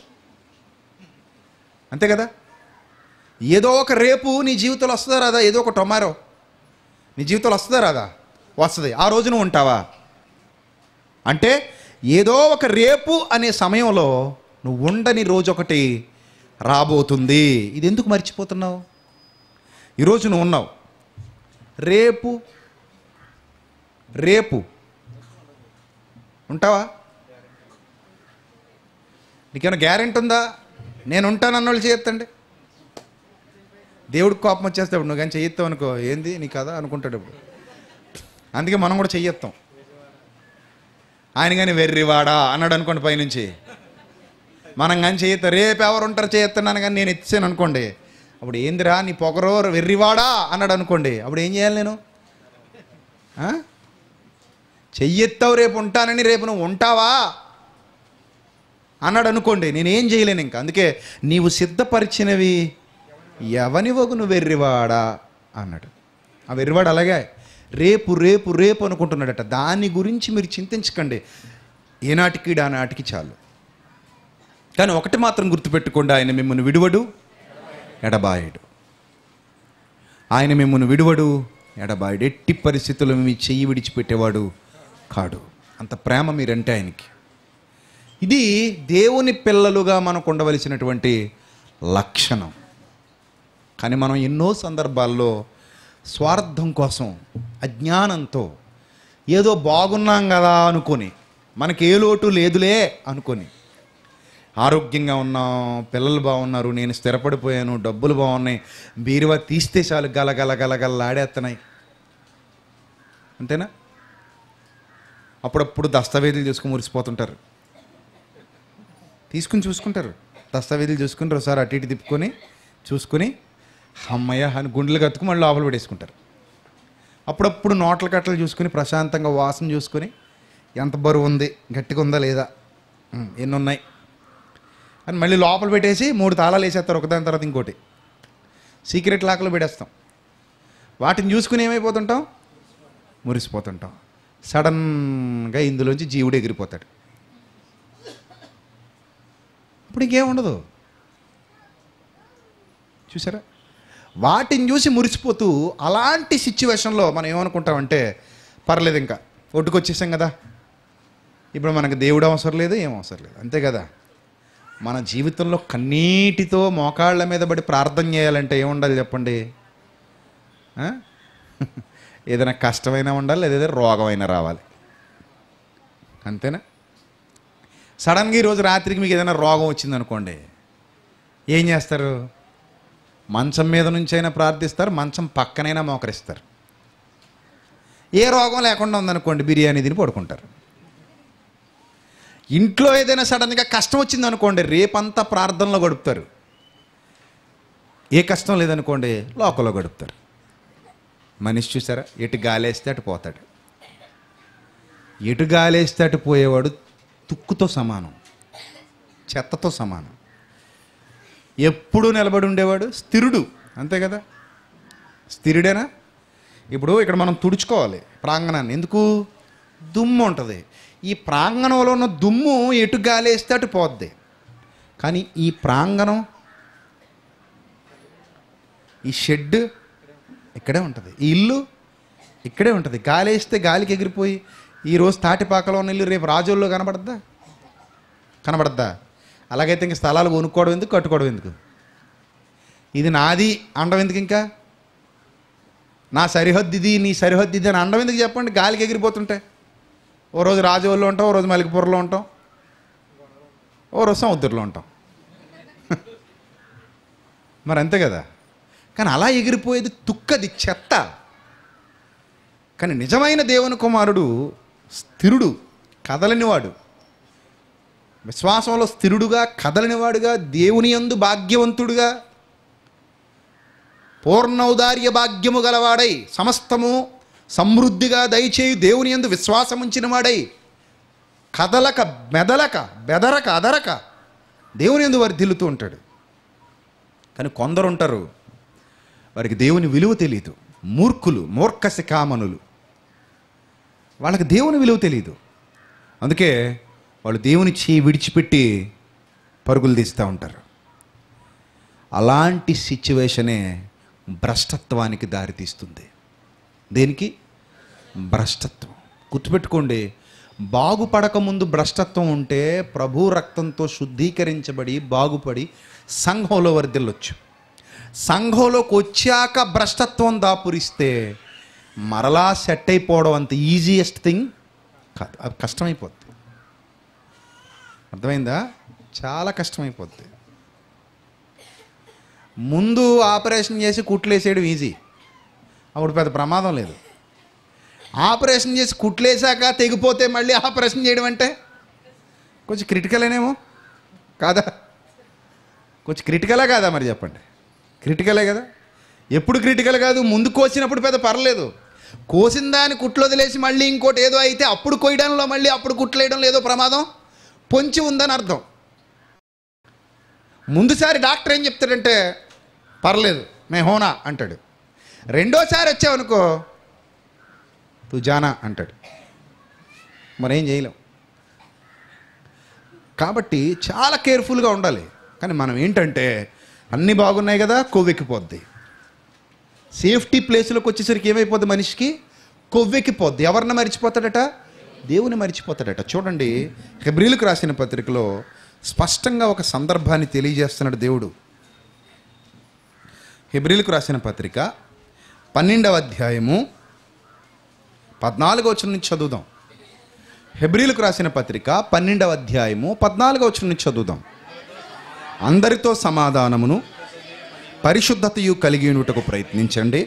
అంతే కదా. ఏదో ఒక రేపు నీ జీవితంలో వస్తుందా రాదా? ఏదో ఒక టొమారో నీ జీవితంలో వస్తుందా రాదా? వస్తుంది. ఆ రోజు నువ్వు ఉంటావా? అంటే ఏదో ఒక రేపు అనే సమయంలో నువ్వు ఉండని రోజు ఒకటి రాబోతుంది. ఇది ఎందుకు మర్చిపోతున్నావు? ఈరోజు నువ్వు ఉన్నావు, రేపు రేపు ఉంటావా? నీకేమైనా గ్యారెంటీ ఉందా? నేను ఉంటానన్నోళ్ళు చేయొద్దండి. దేవుడికి కోపం వచ్చేస్తాడు. నువ్వు కానీ చెయ్యొత్తావు అనుకో, ఏంది నీ కదా అనుకుంటాడు ఇప్పుడు. అందుకే మనం కూడా చెయ్యొత్తాం. ఆయన కానీ వెర్రివాడా అన్నాడు అనుకోండి పైనుంచి, మనం కానీ చేయొత్తాం. రేపు ఎవరు ఉంటారు చేయొత్తున్నాను కానీ నేను ఎత్తాను అనుకోండి, అప్పుడు ఏందిరా నీ పొగరో వెర్రివాడా అన్నాడు అనుకోండి, అప్పుడు ఏం చేయాలి నేను? చెయ్యెత్తావు రేపు ఉంటానని, రేపు నువ్వు ఉంటావా అన్నాడు అనుకోండి, నేనేం చేయలేను ఇంకా. అందుకే నీవు సిద్ధపరిచినవి ఎవనివకు నువ్వు వెర్రివాడా అన్నాడు. ఆ వెర్రివాడు అలాగే రేపు రేపు రేపు అనుకుంటున్నాడట. దాని గురించి మీరు చింతించకండి, ఏనాటికి ఆనాటికి చాలు. కానీ ఒకటి మాత్రం గుర్తుపెట్టుకోండి, ఆయన మిమ్మల్ని విడువడు, ఎడబాయడు. ఆయన మిమ్మల్ని విడువడు, ఎడబాయడు. ఎట్టి పరిస్థితుల్లో మీ చెయ్యి విడిచిపెట్టేవాడు కాడు. అంత ప్రేమ మీరంటే ఆయనకి. ఇది దేవుని పిల్లలుగా మనకు ఉండవలసినటువంటి లక్షణం. కానీ మనం ఎన్నో సందర్భాల్లో స్వార్థం కోసం, అజ్ఞానంతో, ఏదో బాగున్నాం కదా అనుకొని, మనకి ఏ లోటు లేదులే అనుకొని, ఆరోగ్యంగా ఉన్నాం, పిల్లలు బాగున్నారు, నేను స్థిరపడిపోయాను, డబ్బులు బాగున్నాయి, బీరువా తీస్తే చాలు గలగల గలగలలాడేస్తున్నాయి, అంతేనా? అప్పుడప్పుడు దస్తావేజులు చూసుకుని మురిసిపోతుంటారు. తీసుకుని చూసుకుంటారు, దస్తావేజులు చూసుకుని ఒకసారి అటు ఇటు తిప్పుకొని చూసుకొని అమ్మయ్య అని గుండెలు కత్తుకు మళ్ళీ లోపల పెట్టేసుకుంటారు. అప్పుడప్పుడు నోట్ల కట్టలు చూసుకుని ప్రశాంతంగా వాసన చూసుకొని ఎంత బరువు ఉంది, గట్టిగా ఉందా లేదా, ఎన్ని ఉన్నాయి అని మళ్ళీ లోపల పెట్టేసి 3 తాళాలు వేసేస్తారు, ఒకదాని తర్వాత ఇంకోటి. సీక్రెట్ లాక్లో పెట్టేస్తాం. వాటిని చూసుకుని ఏమైపోతుంటాం? మురిసిపోతుంటాం. సడన్గా ఇందులోంచి జీవుడు ఎగిరిపోతాడు. అప్పుడు ఇంకేం ఉండదు. చూసారా, వాటిని చూసి మురిసిపోతూ అలాంటి సిచ్యువేషన్లో మనం ఏమనుకుంటామంటే పర్లేదు, ఇంకా ఒడ్డుకొచ్చేసాం కదా, ఇప్పుడు మనకు దేవుడు అవసరం లేదు, ఏం అవసరం లేదు, అంతే కదా. మన జీవితంలో కన్నీటితో మోకాళ్ళ మీద పడి ప్రార్థన చేయాలంటే ఏముండాలి చెప్పండి? ఏదైనా కష్టమైనా ఉండాలి, లేదా ఏదైనా రోగమైనా రావాలి, అంతేనా? సడన్గా ఈరోజు రాత్రికి మీకు ఏదైనా రోగం వచ్చిందనుకోండి, ఏం చేస్తారు? మంచం మీద నుంచి అయినా ప్రార్థిస్తారు, మంచం పక్కనైనా మోకరిస్తారు. ఏ రోగం లేకుండా ఉందనుకోండి, బిర్యానీ తిని పడుకుంటారు. ఇంట్లో ఏదైనా సడన్గా కష్టం వచ్చిందనుకోండి, రేపంతా ప్రార్థనలో గడుపుతారు. ఏ కష్టం లేదనుకోండి, లోకంలో గడుపుతారు. మనిషి చూసారా, ఎటు గాలేస్తే అటు పోతాడు. ఎటు గాలేస్తే అటు పోయేవాడు తుక్కుతో సమానం, చెత్తతో సమానం. ఎప్పుడూ నిలబడి ఉండేవాడు స్థిరుడు, అంతే కదా. స్థిరుడేనా? ఇప్పుడు ఇక్కడ మనం తుడుచుకోవాలి ప్రాంగణాన్ని, ఎందుకు? దుమ్ము ఉంటుంది. ఈ ప్రాంగణంలో ఉన్న దుమ్ము ఎటు గాలేస్తే అటు పోద్ది. కానీ ఈ ప్రాంగణం, ఈ షెడ్ ఇక్కడే ఉంటుంది, ఈ ఇల్లు ఇక్కడే ఉంటుంది. గాలి వేస్తే గాలికి ఎగిరిపోయి ఈరోజు తాటిపాకలో ఉన్న ఇల్లు రేపు రాజోల్లో కనబడద్దా? కనబడద్దా? అలాగైతే ఇంక స్థలాలు కొనుక్కోవడం ఎందుకు, కట్టుకోవడం ఎందుకు? ఇది నాది అండం ఎందుకు? ఇంకా నా సరిహద్దు ఇది, నీ సరిహద్దు ఇది అని అండం ఎందుకు చెప్పండి? గాలికి ఎగిరిపోతుంటే ఓ రోజు రాజోల్లో ఉంటాం, ఓ రోజు మలికిపురంలో ఉంటాం, ఓ రోజు సముద్రంలో ఉంటాం. మరి అంతే కదా. కానీ అలా ఎగిరిపోయేది తుక్కది, చెత్త. కానీ నిజమైన దేవుని కుమారుడు స్థిరుడు, కదలనివాడు, విశ్వాసంలో స్థిరుడుగా కదలనివాడుగా, దేవుని యందు భాగ్యవంతుడుగా, పూర్ణౌదార్య భాగ్యము గలవాడై, సమస్తము సమృద్ధిగా దయచేయి దేవుని యందు విశ్వాసం ఉంచిన వాడై, కదలక మెదలక బెదరక అదరక దేవుని యందు వర్ధిల్లుతూ ఉంటాడు. కానీ కొందరు ఉంటారు, వారికి దేవుని విలువ తెలియదు, మూర్ఖులు, మూర్ఖ శిఖామణులు. వాళ్ళకి దేవుని విలువ తెలియదు. అందుకే వాళ్ళు దేవుని చేయి విడిచిపెట్టి పరుగులు తీస్తూ ఉంటారు. అలాంటి సిచ్యువేషనే భ్రష్టత్వానికి దారితీస్తుంది. దేనికి? భ్రష్టత్వం. గుర్తుపెట్టుకోండి, బాగుపడకముందు భ్రష్టత్వం ఉంటే ప్రభు రక్తంతో శుద్ధీకరించబడి బాగుపడి సంఘంలో వర్ధిల్లొచ్చు. సంఘంలోకి వచ్చాక భ్రష్టత్వం దాపురిస్తే మరలా సెట్ అయిపోవడం అంత ఈజియెస్ట్ థింగ్ కాదు, అది కష్టమైపోద్ది. అర్థమైందా? చాలా కష్టమైపోద్ది. ముందు ఆపరేషన్ చేసి కుట్లేసేయడం ఈజీ, అప్పుడు పెద్ద ప్రమాదం లేదు. ఆపరేషన్ చేసి కుట్లేసాక తెగిపోతే మళ్ళీ ఆపరేషన్ చేయడం అంటే కొంచెం క్రిటికలేనేమో కాదా? కొంచెం క్రిటికలే కాదా? మరి చెప్పండి, క్రిటికలే కదా. ఎప్పుడు క్రిటికల్ కాదు? ముందు కోసినప్పుడు పెద్ద పర్లేదు, కోసిన దాన్ని కుట్లు వదిలేసి మళ్ళీ ఇంకోటి ఏదో అయితే అప్పుడు కొయ్యడంలో మళ్ళీ అప్పుడు కుట్లేయడం లేదో ప్రమాదం పొంచి ఉందని అర్థం. ముందుసారి డాక్టర్ ఏం చెప్తాడంటే పర్లేదు మే హోనా అంటాడు, రెండోసారి వచ్చావనుకో తూ జానా అంటాడు. మరేం చేయలేం. కాబట్టి చాలా కేర్ఫుల్గా ఉండాలి. కానీ మనం ఏంటంటే అన్నీ బాగున్నాయి కదా, కొవ్వెక్కిపోద్ది. సేఫ్టీ ప్లేస్లోకి వచ్చేసరికి ఏమైపోద్ది? మనిషికి కొవ్వెక్కిపోద్ది. ఎవరిని మరిచిపోతాడట? దేవుని మరిచిపోతాడట. చూడండి, హెబ్రీలకు రాసిన పత్రికలో స్పష్టంగా ఒక సందర్భాన్ని తెలియజేస్తున్నాడు దేవుడు. హెబ్రీలకు రాసిన పత్రిక 12వ అధ్యాయము 14వ వచనం నుంచి చదువుదాం. హెబ్రీలకు రాసిన పత్రిక 12వ అధ్యాయము 14వ వచనం నుంచి చదువుదాం. అందరితో సమాధానమును పరిశుద్ధతయు కలిగి ఉండుటకు ప్రయత్నించండి.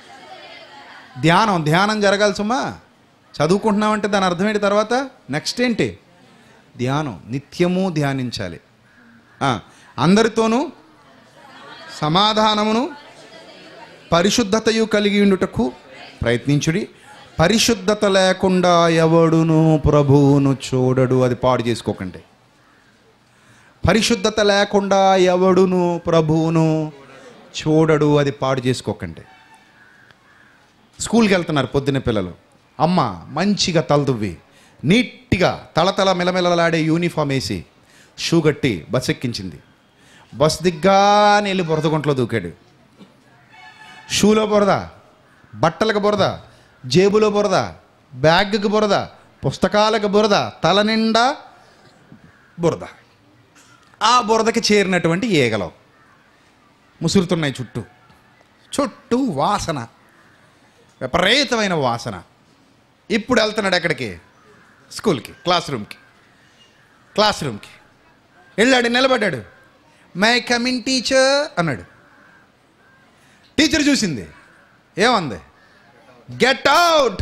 ధ్యానం జరగాలి సుమా. చదువుకుంటున్నామంటే దాని అర్థమేంటి? తర్వాత నెక్స్ట్ ఏంటి? ధ్యానం. నిత్యము ధ్యానించాలి. అందరితోనూ సమాధానమును పరిశుద్ధతయు కలిగి ఉండుటకు ప్రయత్నించుడి. పరిశుద్ధత లేకుండా ఎవడును ప్రభువును చూడడు. అది పాడు చేసుకోకండి. పరిశుద్ధత లేకుండా ఎవడును ప్రభువును చూడడు. అది పాడు చేసుకోకండి. స్కూల్కి వెళ్తున్నారు పొద్దున్న పిల్లలు. అమ్మ మంచిగా తలదువ్వి నీట్గా తలతల మిలమిలలాడే యూనిఫామ్ వేసి షూ కట్టి బస్ ఎక్కించింది. బస్ దిగ్గానే వెళ్ళి బురద గుంటలో దూకాడు. షూలో బురద, బట్టలకు బురద, జేబులో బురద, బ్యాగ్కి బురద, పుస్తకాలకు బురద, తల నిండా బురద. ఆ బురదకి చేరినటువంటి ఈగలు ముసురుతున్నాయి చుట్టూ. చుట్టూ వాసన, విపరీతమైన వాసన. ఇప్పుడు వెళ్తున్నాడు ఎక్కడికి? స్కూల్కి, క్లాస్ రూమ్కి వెళ్ళాడు. నిలబడ్డాడు. మై కమింగ్ టీచర్ అన్నాడు. టీచర్ చూసింది. ఏమంది? Get out,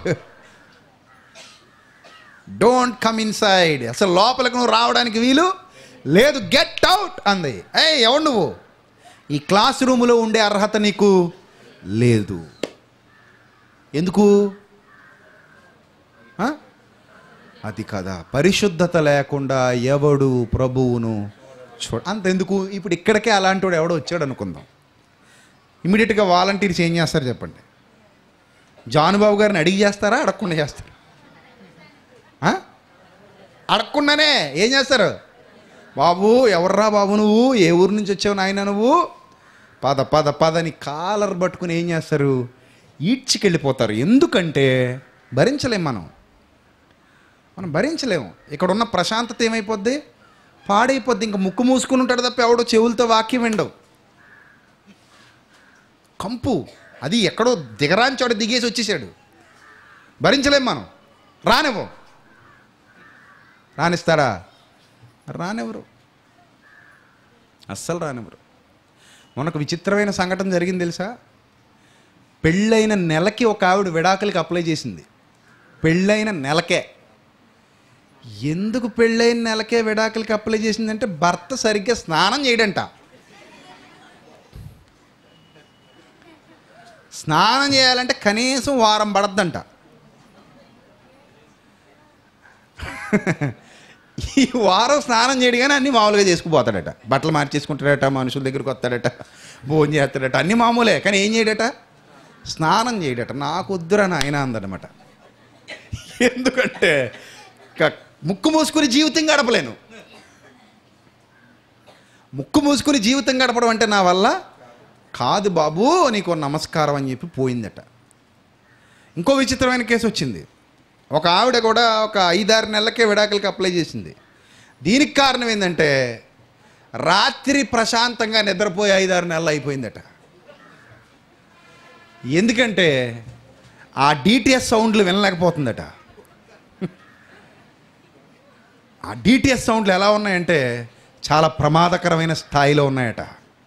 don't come inside. అసలు లోపలికి నువ్వు రావడానికి వీలు లేదు, గెట్ అవుట్ అంది. ఎవడు నువ్వు? ఈ క్లాస్ రూములో ఉండే అర్హత నీకు లేదు. ఎందుకు? అది కదా, పరిశుద్ధత లేకుండా ఎవడు ప్రభువును అంతెందుకు. ఇప్పుడు ఇక్కడికే అలాంటి వాడు ఎవడో వచ్చాడు అనుకుందాం. ఇమీడియట్గా వాలంటీర్స్ ఏం చేస్తారు చెప్పండి? జానుబాబు గారిని అడిగి చేస్తారా, అడగకుండా చేస్తారా? అడగకుండానే ఏం చేస్తారు? బాబు ఎవర్రా బాబు, నువ్వు ఏ ఊరు నుంచి వచ్చావు నాయన, నువ్వు పద పద పదని కాలర్ పట్టుకుని ఏం చేస్తారు? ఈడ్చికెళ్ళిపోతారు. ఎందుకంటే భరించలేం, మనం భరించలేము. ఇక్కడ ఉన్న ప్రశాంతత ఏమైపోద్ది? పాడైపోద్ది. ఇంకా ముక్కు మూసుకుని ఉంటాడు తప్ప ఎవడో చెవులతో వాక్యం వినడు. కంపు, అది ఎక్కడో దిగరాంచాడు, దిగేసి వచ్చేసాడు. భరించలేం మనం. రానిస్తారా? రానివ్వరు, అస్సలు రానివ్వరు. మనకు విచిత్రమైన సంఘటన జరిగింది తెలుసా? పెళ్ళైన నెలకి ఒక ఆవిడ విడాకులకి అప్లై చేసింది. పెళ్ళైన నెలకే. ఎందుకు పెళ్ళైన నెలకే విడాకులకి అప్లై చేసిందంటే భర్త సరిగ్గా స్నానం చేయడంట. స్నానం చేయాలంటే కనీసం వారం పడద్దంట. ఈ వారం స్నానం చేయడు కానీ అన్నీ మామూలుగా చేసుకుపోతాడట. బట్టలు మార్చేసుకుంటాడట, మనుషుల దగ్గరికి వస్తాడట, భోజనం చేస్తాడట, అన్నీ మామూలే. కానీ ఏం చేయడట? స్నానం చేయడట. నాకు వద్దురా నాయన అందనమాట. ఎందుకంటే ముక్కు మూసుకుని జీవితం గడపలేను. ముక్కు మూసుకుని జీవితం గడపడం అంటే నా వల్ల కాదు బాబు, నీకు నమస్కారం అని చెప్పి పోయిందట. ఇంకో విచిత్రమైన కేసు వచ్చింది. ఒక ఆవిడ కూడా ఒక 5-6 నెలలకే విడాకులకి అప్లై చేసింది. దీనికి కారణం ఏంటంటే రాత్రి ప్రశాంతంగా నిద్రపోయి 5-6 నెలలు అయిపోయిందట. ఎందుకంటే ఆ డిటిఎస్ సౌండ్లు వినలేకపోతుందట. ఆ డిటిఎస్ సౌండ్లు ఎలా ఉన్నాయంటే చాలా ప్రమాదకరమైన స్థాయిలో ఉన్నాయట.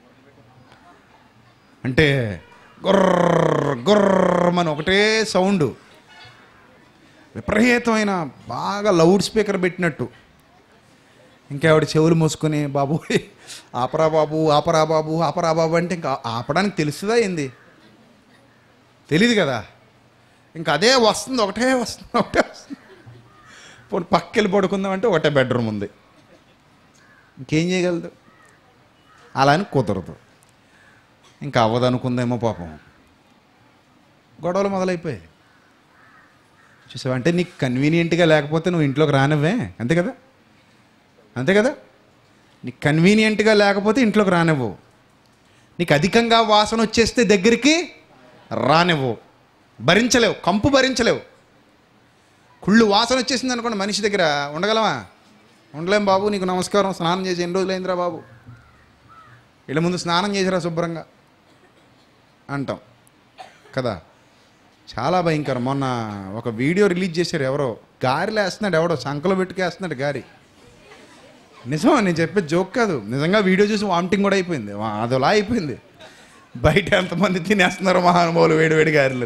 అంటే గుర్ర గుర్రమని ఒకటే సౌండు, విపరీతమైన, బాగా లౌడ్ స్పీకర్ పెట్టినట్టు. ఇంకా ఆవిడ చెవులు మూసుకొని బాబు ఆపరా బాబు ఆపరా బాబు ఆపరా బాబు అంటే ఇంకా ఆపడానికి తెలుస్తుందా ఏంది? తెలీదు కదా. ఇంకా అదే వస్తుంది, ఒకటే వస్తుంది. పోనీ పక్కెళ్ళి పడుకుందామంటే ఒకటే బెడ్రూమ్ ఉంది, ఇంకేం చేయగలదు? అలా అని కుదరదు. ఇంకా అవ్వదు అనుకుందేమో పాపం. గొడవలు మొదలైపోయాయి. చూసావు, అంటే నీకు కన్వీనియంట్గా లేకపోతే నువ్వు ఇంట్లోకి రానివ్వే. అంతే కదా. నీకు కన్వీనియంట్గా లేకపోతే ఇంట్లోకి రానివ్వు. నీకు అధికంగా వాసన వచ్చేస్తే దగ్గరికి రానివ్వు. భరించలేవు, కంపు భరించలేవు. కుళ్ళు వాసన వచ్చేసింది అనుకోండి, మనిషి దగ్గర ఉండగలమా? ఉండలేం బాబు, నీకు నమస్కారం, స్నానం చేసి ఎన్ని రోజులైందిరా బాబు, వీళ్ళ ముందు స్నానం చేసిరా శుభ్రంగా అంటాం కదా. చాలా భయంకరం. మొన్న ఒక వీడియో రిలీజ్ చేశారు, ఎవరో గారిలో వేస్తున్నాడు, ఎవడో సంకలో పెట్టుకేస్తున్నాడు గారి. నిజమా, నేను చెప్పే జోక్ కాదు, నిజంగా వీడియో చూసి వామిటింగ్ కూడా అయిపోయింది. అదోలా అయిపోయింది. బయట ఎంతమంది తినేస్తున్నారు మహానుభావులు వేడివేడి గారెలు.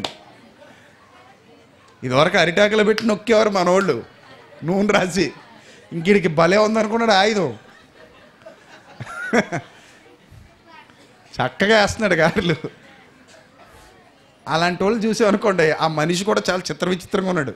ఇదివరకు అరిటాకులు పెట్టి నొక్కేవారు మనోళ్ళు, నూనె రాసి. ఇంకిడికి భలే ఉందనుకున్నాడు ఆయుధం, చక్కగా వేస్తున్నాడు గారెలు. అలాంటి వాళ్ళు చూసామనుకోండి, ఆ మనిషి కూడా చాలా విచిత్రంగా ఉన్నాడు.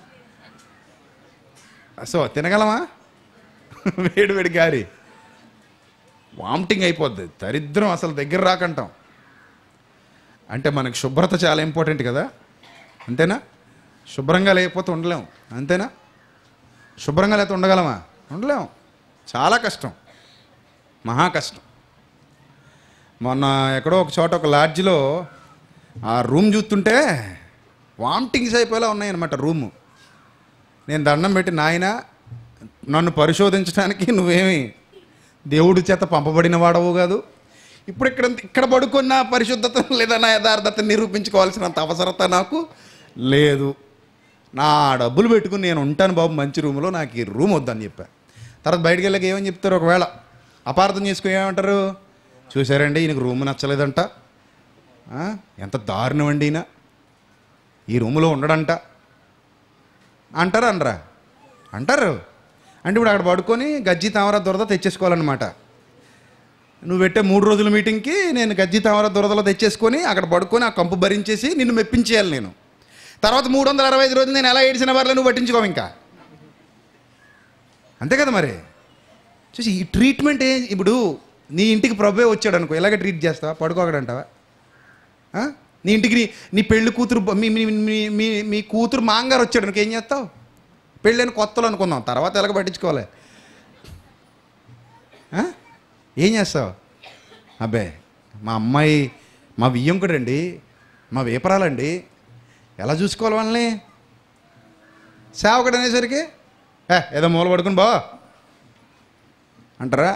సో తినగలమా? వేడి గారి వామిటింగ్ అయిపోద్ది, దరిద్రం, అసలు దగ్గర రాకంటాం. అంటే మనకి శుభ్రత చాలా ఇంపార్టెంట్ కదా, అంతేనా? శుభ్రంగా లేకపోతే ఉండలేము, అంతేనా? శుభ్రంగా లేకపోతే ఉండగలమా? ఉండలేము. చాలా కష్టం, మహా కష్టం. మొన్న ఎక్కడో ఒక చోట ఒక లాడ్జిలో ఆ రూమ్ చూస్తుంటే వామిటింగ్స్ అయిపోయేలా ఉన్నాయన్నమాట రూము. నేను దండం పెట్టి, నాయన నన్ను పరిశోధించడానికి నువ్వేమి దేవుడి చేత పంపబడిన వాడవు కాదు, ఇప్పుడు ఇక్కడ పడుకున్న పరిశుద్ధత లేదా నా యథార్థతను నిరూపించుకోవాల్సినంత అవసరత నాకు లేదు. నా డబ్బులు పెట్టుకుని నేను ఉంటాను బాబు మంచి రూమ్లో, నాకు ఈ రూమ్ వద్దని చెప్పా. తర్వాత బయటికి వెళ్ళాక ఏమని చెప్తారు, ఒకవేళ అపార్థం చేసుకుని ఏమంటారు, చూసారండి ఈయనకు రూమ్ నచ్చలేదంట, ఎంత దారుణం అండి ఈయన ఈ రూములో ఉండడంట అంటారు. అనరా? అంటారు. అంటే ఇప్పుడు అక్కడ పడుకొని గజ్జి తామర దురద తెచ్చేసుకోవాలన్నమాట. నువ్వు పెట్టే 3 రోజుల మీటింగ్కి నేను గజ్జి తామర దురదలో తెచ్చేసుకొని అక్కడ పడుకొని ఆ కంపు భరించేసి నిన్ను మెప్పించేయాలి నేను. తర్వాత 365 రోజులు నేను ఎలా ఏడిసిన వారిలో నువ్వు పట్టించుకోవు ఇంకా, అంతే కదా మరి. చూసి ఈ ట్రీట్మెంట్ ఇప్పుడు నీ ఇంటికి ప్రభువే వచ్చాడు అనుకో, ఎలాగ ట్రీట్ చేస్తావా? పడుకోకడంటావా? నీ ఇంటికి నీ పెళ్ళి కూతురు మీ కూతురు మాంగారు వచ్చాడు అనుకో, ఏం చేస్తావు? పెళ్ళని కొత్తలు అనుకుందాం, తర్వాత ఎలాగ పట్టించుకోవాలి, ఏం చేస్తావు? అబ్బే మా అమ్మాయి మా వియ్యంకుడండి, మా వేపరాలండి, ఎలా చూసుకోవాలి వాళ్ళని? సేవకుడు అనేసరికి ఏదో మూల పడుకుని బా అంటారా?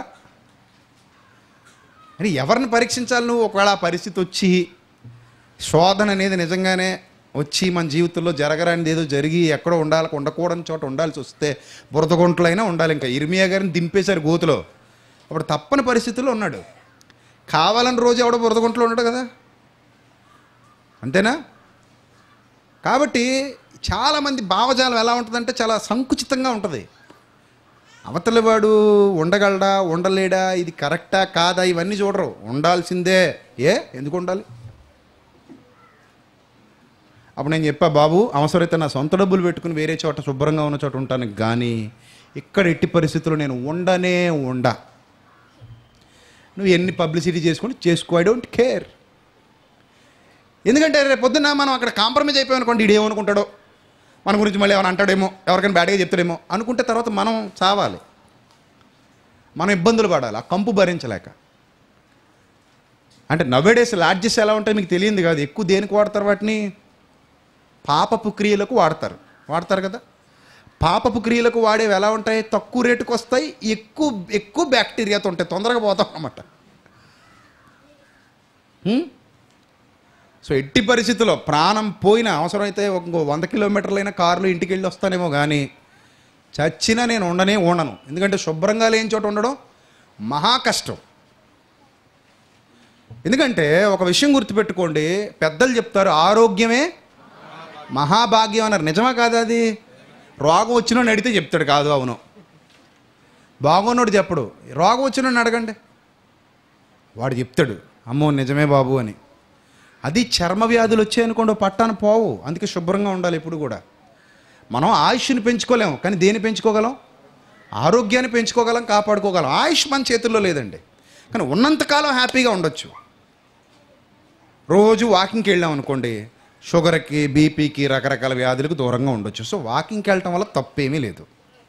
అని ఎవరిని పరీక్షించాలి నువ్వు? ఒకవేళ ఆ పరిస్థితి వచ్చి శోధన అనేది నిజంగానే వచ్చి మన జీవితంలో జరగరానిది ఏదో జరిగి ఎక్కడో ఉండకూడని చోట ఉండాల్సి వస్తే బురదగుంటలైనా ఉండాలి. ఇంకా ఇర్మియా గారిని దింపేశారు గోతులో, అప్పుడు తప్పని పరిస్థితుల్లో ఉన్నాడు. కావాలని రోజు ఎవడో బురదగుంటలో ఉన్నాడు కదా, అంతేనా? కాబట్టి చాలామంది భావజాలం ఎలా ఉంటుందంటే చాలా సంకుచితంగా ఉంటుంది. అవతలి వాడు ఉండగలడా ఉండలేడా, ఇది కరెక్టా కాదా, ఇవన్నీ చూడరు, ఉండాల్సిందే. ఎందుకు ఉండాలి? అప్పుడు నేను చెప్పా, బాబు అవసరమైతే నా సొంత డబ్బులు పెట్టుకుని వేరే చోట శుభ్రంగా ఉన్న చోట ఉంటాను, కానీ ఇక్కడ ఎట్టి పరిస్థితుల్లో నేను ఉండా. నువ్వు ఎన్ని పబ్లిసిటీ చేసుకో, ఐ డోంట్ కేర్. ఎందుకంటే రేపు పొద్దున్న మనం అక్కడ కాంప్రమైజ్ అయిపోయామనుకోండి, ఇడేమనుకుంటాడో, మన గురించి మళ్ళీ ఏమైనా అంటాడేమో, ఎవరికైనా బ్యాడ్గా చెప్తాడేమో అనుకుంటే తర్వాత మనం చావాలి, మనం ఇబ్బందులు పడాలి ఆ కంపు భరించలేక. అంటే నవేడేస్ లాడ్జెస్ ఎలా ఉంటాయి మీకు తెలియంది కాదు. ఎక్కువ దేనికి వాడతారు వాటిని? పాపపు క్రియలకు వాడతారు కదా. పాపపు క్రియలకు వాడేవి ఎలా ఉంటాయి? తక్కువ రేటుకు వస్తాయి, ఎక్కువ బ్యాక్టీరియాతో ఉంటాయి, తొందరగా పోతాం అన్నమాట. సో ఎట్టి పరిస్థితుల్లో ప్రాణం పోయినా, అవసరమైతే ఒక 100 కిలోమీటర్లైనా కారులో ఇంటికి వెళ్ళి వస్తానేమో, కానీ చచ్చినా నేను ఉండను. ఎందుకంటే శుభ్రంగా లేని చోట ఉండడం మహా కష్టం. ఎందుకంటే ఒక విషయం గుర్తుపెట్టుకోండి, పెద్దలు చెప్తారు ఆరోగ్యమే మహాభాగ్యం అన్నారు. నిజమా కాదు? అది రోగం వచ్చినోడు అడిగితే చెప్తాడు కాదు, అవును. బాగున్నోడు చెప్పడు. రోగం వచ్చినోడిని అడగండి, వాడు చెప్తాడు అమ్మో నిజమే బాబు అని. అది చర్మ వ్యాధులు వచ్చాయనుకోండి పట్టాను పోవు. అందుకే శుభ్రంగా ఉండాలి ఎప్పుడు కూడా. మనం ఆయుష్ని పెంచుకోలేము, కానీ దేన్ని పెంచుకోగలం? ఆరోగ్యాన్ని పెంచుకోగలం, కాపాడుకోగలం. ఆయుష్ మన చేతుల్లో లేదండి, కానీ ఉన్నంతకాలం హ్యాపీగా ఉండొచ్చు. రోజు వాకింగ్కి వెళ్ళాం అనుకోండి, షుగర్కి, బీపీకి, రకరకాల వ్యాధులకు దూరంగా ఉండొచ్చు. సో వాకింగ్కి వెళ్ళటం వల్ల తప్పేమీ లేదు.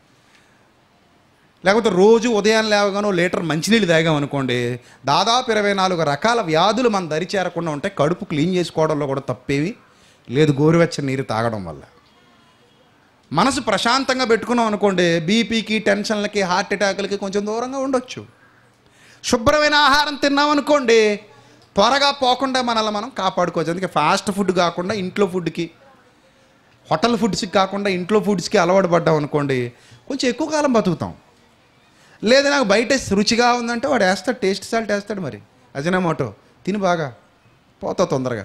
లేకపోతే రోజు ఉదయం లేవగానో లీటర్ మంచినీళ్ళు తాగామనుకోండి, దాదాపు 24 రకాల వ్యాధులు మన దరి చేరకుండా ఉంటాయి. కడుపు క్లీన్ చేసుకోవడంలో కూడా తప్పేమీ లేదు గోరువెచ్చని నీరు తాగడం వల్ల. మనసు ప్రశాంతంగా పెట్టుకున్నాం అనుకోండి, బీపీకి, టెన్షన్లకి, హార్ట్ అటాక్లకి కొంచెం దూరంగా ఉండొచ్చు. శుభ్రమైన ఆహారం తిన్నామనుకోండి, త్వరగా పోకుండా మనల్ని మనం కాపాడుకోవచ్చు. అందుకే ఫాస్ట్ ఫుడ్ కాకుండా ఇంట్లో ఫుడ్కి, హోటల్ ఫుడ్స్కి కాకుండా ఇంట్లో ఫుడ్స్కి అలవాటు పడ్డాం అనుకోండి, కొంచెం ఎక్కువ కాలం బతుకుతాం. లేదా నాకు బయట రుచిగా ఉందంటే వాడు వేస్తాడు, టేస్ట్ సాల్ట్ వేస్తాడు, మరి అజినోమోటో తిని బాగా పోతావు తొందరగా.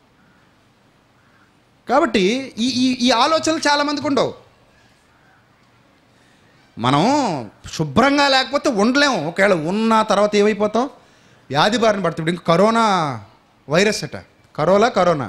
కాబట్టి ఈ ఆలోచనలు చాలామందికి ఉండవు. మనం శుభ్రంగా లేకపోతే ఉండలేము. ఒకవేళ ఉన్న తర్వాత ఏమైపోతాం? వ్యాధి బారిన పడుతుంది. ఇంకా కరోనా వైరస్ అట, కరోనా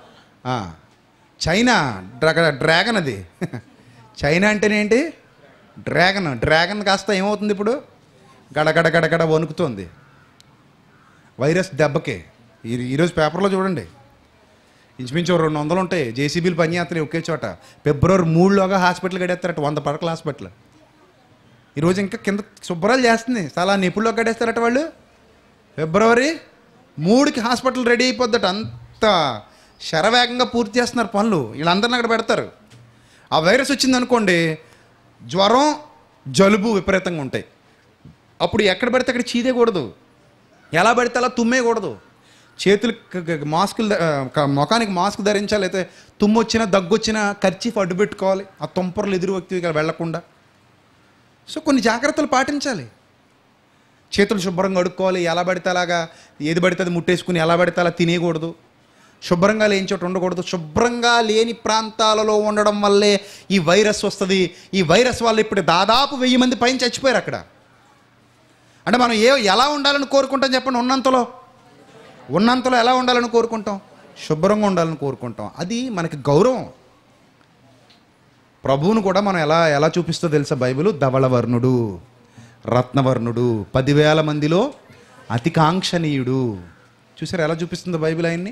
చైనా డ్రాగన్, అది చైనా అంటేనేంటి? డ్రాగన్ కాస్త ఏమవుతుంది ఇప్పుడు? గడగడ వణుకుతుంది వైరస్ దెబ్బకే. ఈరోజు పేపర్లో చూడండి, ఇంచుమించు 200 ఉంటాయి జేసీబీలు పనిచేస్తున్నాయి ఒకే చోట. ఫిబ్రవరి 3లోగా హాస్పిటల్ గడేస్తారట, 100 పడకల హాస్పిటల్. ఈరోజు ఇంకా కింద శుభ్రాలు చేస్తుంది. స్థలాన్ని ఎప్పుడులో కట్టేస్తారట వాళ్ళు? ఫిబ్రవరి 3కి హాస్పిటల్ రెడీ అయిపోద్దట. అంత శరవేగంగా పూర్తి చేస్తున్నారు పనులు. వీళ్ళందరిని అక్కడ పెడతారు. ఆ వైరస్ వచ్చిందనుకోండి, జ్వరం జలుబు విపరీతంగా ఉంటాయి. అప్పుడు ఎక్కడ పడితే అక్కడ చీదేయకూడదు, ఎలా పడితే అలా తుమ్మేయకూడదు. చేతులు మాస్కులు, ముఖానికి మాస్క్ ధరించాలి. అయితే తుమ్ము వచ్చినా దగ్గు వచ్చినా కర్చీఫ్ అడ్డు పెట్టుకోవాలి, ఆ తుంపర్లు ఎదురు వ్యక్తికి వెళ్లకుండా. సో కొన్ని జాగ్రత్తలు పాటించాలి. చేతులు శుభ్రంగా కడుక్కోవాలి. ఎలా పడితే అలాగా ఏది పడితే అది ముట్టేసుకుని ఎలా పడితే అలా తినేయకూడదు. శుభ్రంగా లేని చోట ఉండకూడదు. శుభ్రంగా లేని ప్రాంతాలలో ఉండడం వల్లే ఈ వైరస్ వస్తుంది. ఈ వైరస్ వల్ల ఇప్పుడు దాదాపు 1000 మంది పైన చచ్చిపోయారు అక్కడ. అంటే మనం ఎలా ఉండాలని కోరుకుంటాం చెప్పండి? ఉన్నంతలో ఎలా ఉండాలని కోరుకుంటాం? శుభ్రంగా ఉండాలని కోరుకుంటాం. అది మనకి గౌరవం. ప్రభువును కూడా మనం ఎలా చూపిస్తో తెలుసా బైబిల్? ధవళవర్ణుడు, రత్నవర్ణుడు, 10,000 మందిలో అతి కాంక్షణీయుడు. చూసారు ఎలా చూపిస్తుందో బైబిల్ ఆయన్ని?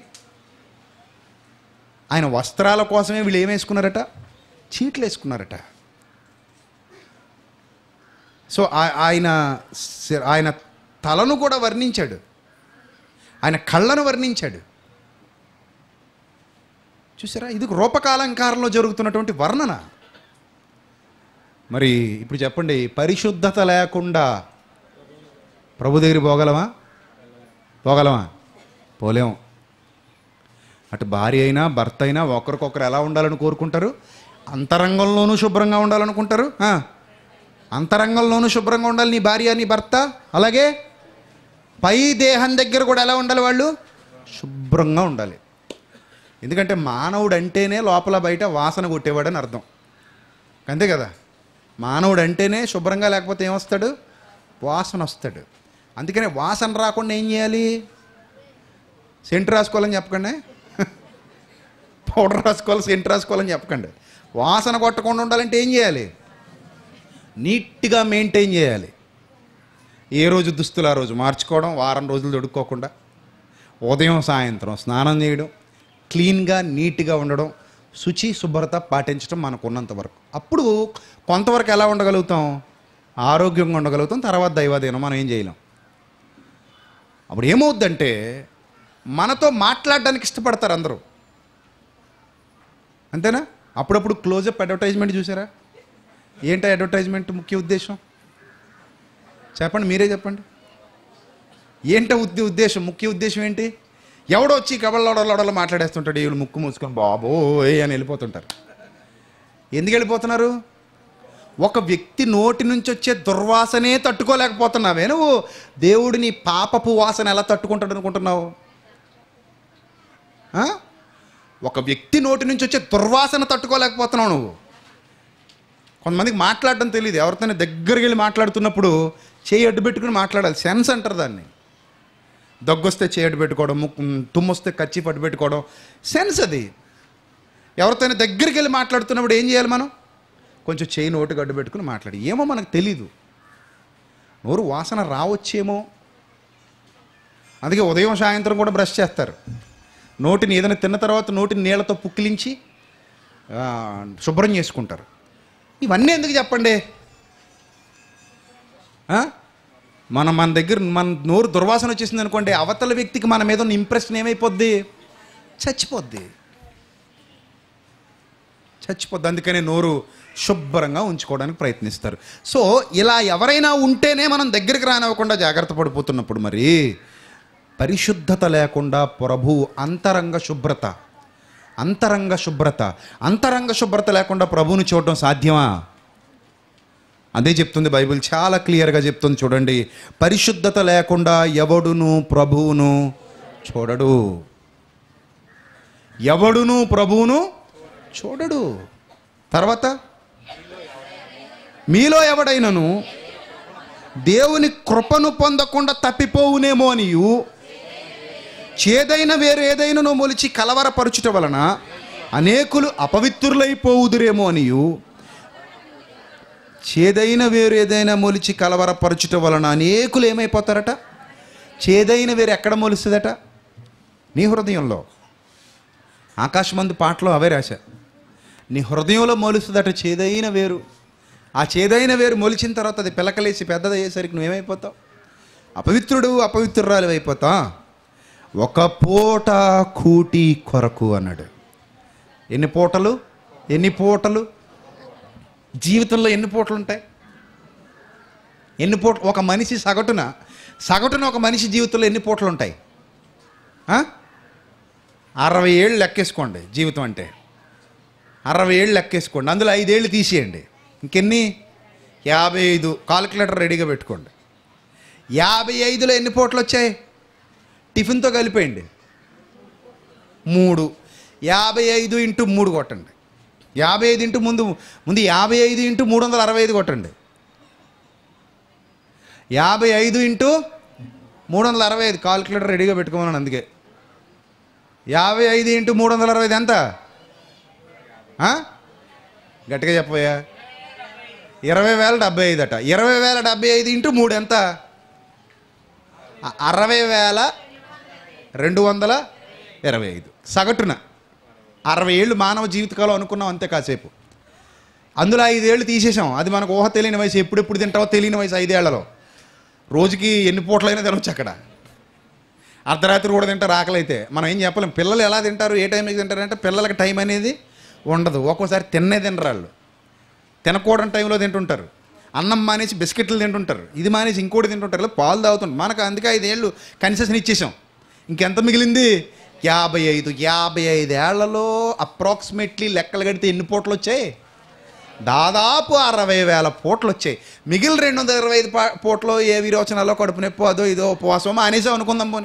ఆయన వస్త్రాల కోసమే వీళ్ళు ఏమేసుకున్నారట? చీట్లు వేసుకున్నారట. సో ఆయన తలను కూడా వర్ణించాడు, ఆయన కళ్ళను వర్ణించాడు. చూసారా? ఇది రూపకాలంకారంలో జరుగుతున్నటువంటి వర్ణన. మరి ఇప్పుడు చెప్పండి, పరిశుద్ధత లేకుండా ప్రభు దగ్గర పోగలమా? పోలేము. అటు భార్య అయినా భర్త అయినా ఒకరికొకరు ఎలా ఉండాలని కోరుకుంటారు? అంతరంగంలోనూ శుభ్రంగా ఉండాలనుకుంటారు. అంతరంగంలోనూ శుభ్రంగా ఉండాలి నీ భార్య నీ భర్త. అలాగే పై దేహం దగ్గర కూడా ఎలా ఉండాలి? వాళ్ళు శుభ్రంగా ఉండాలి. ఎందుకంటే మానవుడు అంటేనే లోపల బయట వాసన కొట్టేవాడని అర్థం. అంతే కదా? మానవుడు అంటేనే శుభ్రంగా లేకపోతే ఏమొస్తాడు? వాసన వస్తాడు. అందుకనే వాసన రాకుండా ఏం చేయాలి? సెంట్ రాసుకోవాలని చెప్పకండి, పౌడర్ రాసుకోవాలి, సెంట్ రాసుకోవాలని చెప్పకండి. వాసన కొట్టకుండా ఉండాలంటే ఏం చేయాలి? నీట్గా మెయింటైన్ చేయాలి. ఏ రోజు దుస్తులు ఆ రోజు మార్చుకోవడం, వారం రోజులు దొడుక్కోకుండా ఉదయం సాయంత్రం స్నానం చేయడం, క్లీన్గా నీట్గా ఉండడం, శుచి శుభ్రత పాటించడం మనకు ఉన్నంత వరకు. అప్పుడు కొంతవరకు ఎలా ఉండగలుగుతాం? ఆరోగ్యంగా ఉండగలుగుతాం. తర్వాత దైవాధీనం మనం ఏం చేయలేం. అప్పుడు ఏమవుద్దంటే మనతో మాట్లాడడానికి ఇష్టపడతారు అందరూ. అంతేనా? అప్పుడప్పుడు క్లోజప్ అడ్వర్టైజ్మెంట్ చూసారా? ఏంటి అడ్వర్టైజ్మెంట్ ముఖ్య ఉద్దేశం? చెప్పండి, మీరే చెప్పండి. ఏంటో ఉద్దేశం, ముఖ్య ఉద్దేశం ఏంటి? ఎవడో వచ్చి కబళ్ళలో మాట్లాడేస్తుంటాడు, వీళ్ళు ముక్కు మూసుకొని బాబోయ్ అని వెళ్ళిపోతుంటారు. ఎందుకు వెళ్ళిపోతున్నారు? ఒక వ్యక్తి నోటి నుంచి వచ్చే దుర్వాసనే తట్టుకోలేకపోతున్నావే నువ్వు. దేవుడిని పాపపు వాసన ఎలా తట్టుకుంటాడు అనుకుంటున్నావు? ఒక వ్యక్తి నోటి నుంచి వచ్చే దుర్వాసన తట్టుకోలేకపోతున్నావు నువ్వు. కొంతమందికి మాట్లాడడం తెలియదు. ఎవరితోనే దగ్గరికి వెళ్ళి మాట్లాడుతున్నప్పుడు చేయి అడ్డు పెట్టుకుని మాట్లాడాలి. సెన్స్ అంటారు దాన్ని. దగ్గొస్తే చేయి అడ్డు పెట్టుకోవడం, తుమ్మొస్తే కర్చీఫ్ అడ్డు పెట్టుకోవడం సెన్స్ అది. ఎవరితోనే దగ్గరికి వెళ్ళి మాట్లాడుతున్నప్పుడు ఏం చేయాలి? మనం కొంచెం చేయి నోటికి అడ్డు పెట్టుకుని మాట్లాడి. ఏమో మనకు తెలీదు, నోరు వాసన రావచ్చేమో. అందుకే ఉదయం సాయంత్రం కూడా బ్రష్ చేస్తారు. నోటిని ఏదైనా తిన్న తర్వాత నోటిని నీళ్ళతో పుక్కిలించి శుభ్రం చేసుకుంటారు. ఇవన్నీ ఎందుకు చెప్పండి? మన దగ్గర మన నోరు దుర్వాసన వచ్చేసింది అనుకోండి, అవతల వ్యక్తికి మన మీద ఉన్న ఇంప్రెషన్ ఏమైపోద్ది? చచ్చిపోద్ది. అందుకనే నోరు శుభ్రంగా ఉంచుకోవడానికి ప్రయత్నిస్తారు. సో ఇలా ఎవరైనా ఉంటేనే మనం దగ్గరికి రానివ్వకుండా జాగ్రత్త పడిపోతున్నప్పుడు మరి పరిశుద్ధత లేకుండా ప్రభు అంతరంగ శుభ్రత లేకుండా ప్రభువుని చూడడం సాధ్యమా? అదే చెప్తుంది బైబిల్, చాలా క్లియర్గా చెప్తుంది. చూడండి, పరిశుద్ధత లేకుండా ఎవడును ప్రభువును చూడడు. తర్వాత మీలో ఎవడైనను దేవుని కృపను పొందకుండా తప్పిపోవునేమో అనియు చేదైన వేరేదైనను మొలిచి కలవరపరచుట వలన అనేకులు అపవిత్రులైపోవుదురేమో అనియు. చేదైన వేరేదైనా మొలిచి కలవరపరచుట వలన అనేకులు ఏమైపోతారట? చేదైన వేరు ఎక్కడ మొలుస్తుందట? నీ హృదయంలో. ఆకాశమందు పాటలో అవే రాశా. నీ హృదయంలో మొలుస్తుందట చేదైన వేరు. ఆ చేదైన వేరు మొలిచిన తర్వాత అది పిలకలేసి పెద్దదయ్యేసరికి నువ్వేమైపోతావు? అపవిత్రురాలు అయిపోతా. ఒక పూట కూటి కొరకు అన్నాడు. ఎన్ని పూటలు జీవితంలో ఎన్ని పూటలు ఉంటాయి? ఒక మనిషి సగటున ఒక మనిషి జీవితంలో ఎన్ని పూటలు ఉంటాయి? 60 ఏళ్ళు లెక్కేసుకోండి. జీవితం అంటే 60 ఏళ్ళు లెక్కేసుకోండి. అందులో 5 ఏళ్ళు తీసేయండి. ఇంకెన్ని? 55. కాలిక్యులేటర్ రెడీగా పెట్టుకోండి. 55లో ఎన్ని పూటలు వచ్చాయి? టిఫిన్తో కలిపేయండి 3. 55 ఇంటూ 3 కొట్టండి. 55 ఇంటూ ముందు 55 ఇంటూ 365 కొట్టండి. 55 ఇంటూ 365 కాలిక్యులేటర్ రెడీగా పెట్టుకోమన్నాను. అందుకే 55 ఇంటూ 365 ఎంత? గట్టిగా చెప్పబోయా? 20,075 అట. 20,075 ఇంటూ 3 ఎంత? 60,225. సగటున 60 ఏళ్ళు మానవ జీవితకాలం అనుకున్నాం అంతే. కాసేపు అందులో 5 ఏళ్ళు తీసేసాం. అది మనకు ఊహ తెలియని వయసు. ఎప్పుడెప్పుడు తింటావో తెలియని వయసు 5 ఏళ్లలో. రోజుకి ఎన్ని పూటలైనా తినవచ్చు. అక్కడ అర్ధరాత్రి కూడా తింటారు ఆకలైతే. మనం ఏం చెప్పలేం. పిల్లలు ఎలా తింటారు, ఏ టైంకి తింటారంటే పిల్లలకి టైం అనేది ఉండదు. ఒక్కోసారి తినరాళ్ళు. తినకూడని టైంలో తింటుంటారు. అన్నం మానేసి బిస్కెట్లు తింటుంటారు. ఇది మానేసి ఇంకోటి తింటుంటారు. పాలు తాగుతుంటారు. మనకు అందుకే 5 ఏళ్ళు కన్సెషన్ ఇచ్చేసాం. ఇంకెంత మిగిలింది? 55 ఏళ్లలో అప్రాక్సిమేట్లీ లెక్కలు కడితే ఎన్ని పూటలు వచ్చాయి? దాదాపు 60,000 పూటలు వచ్చాయి. మిగిలిన 225 పూటలు ఏ విరోచనాలో, కడుపు నొప్పో, అదో ఇదో ఉపవాసమో మానేసాం అనుకుందాం. పోనీ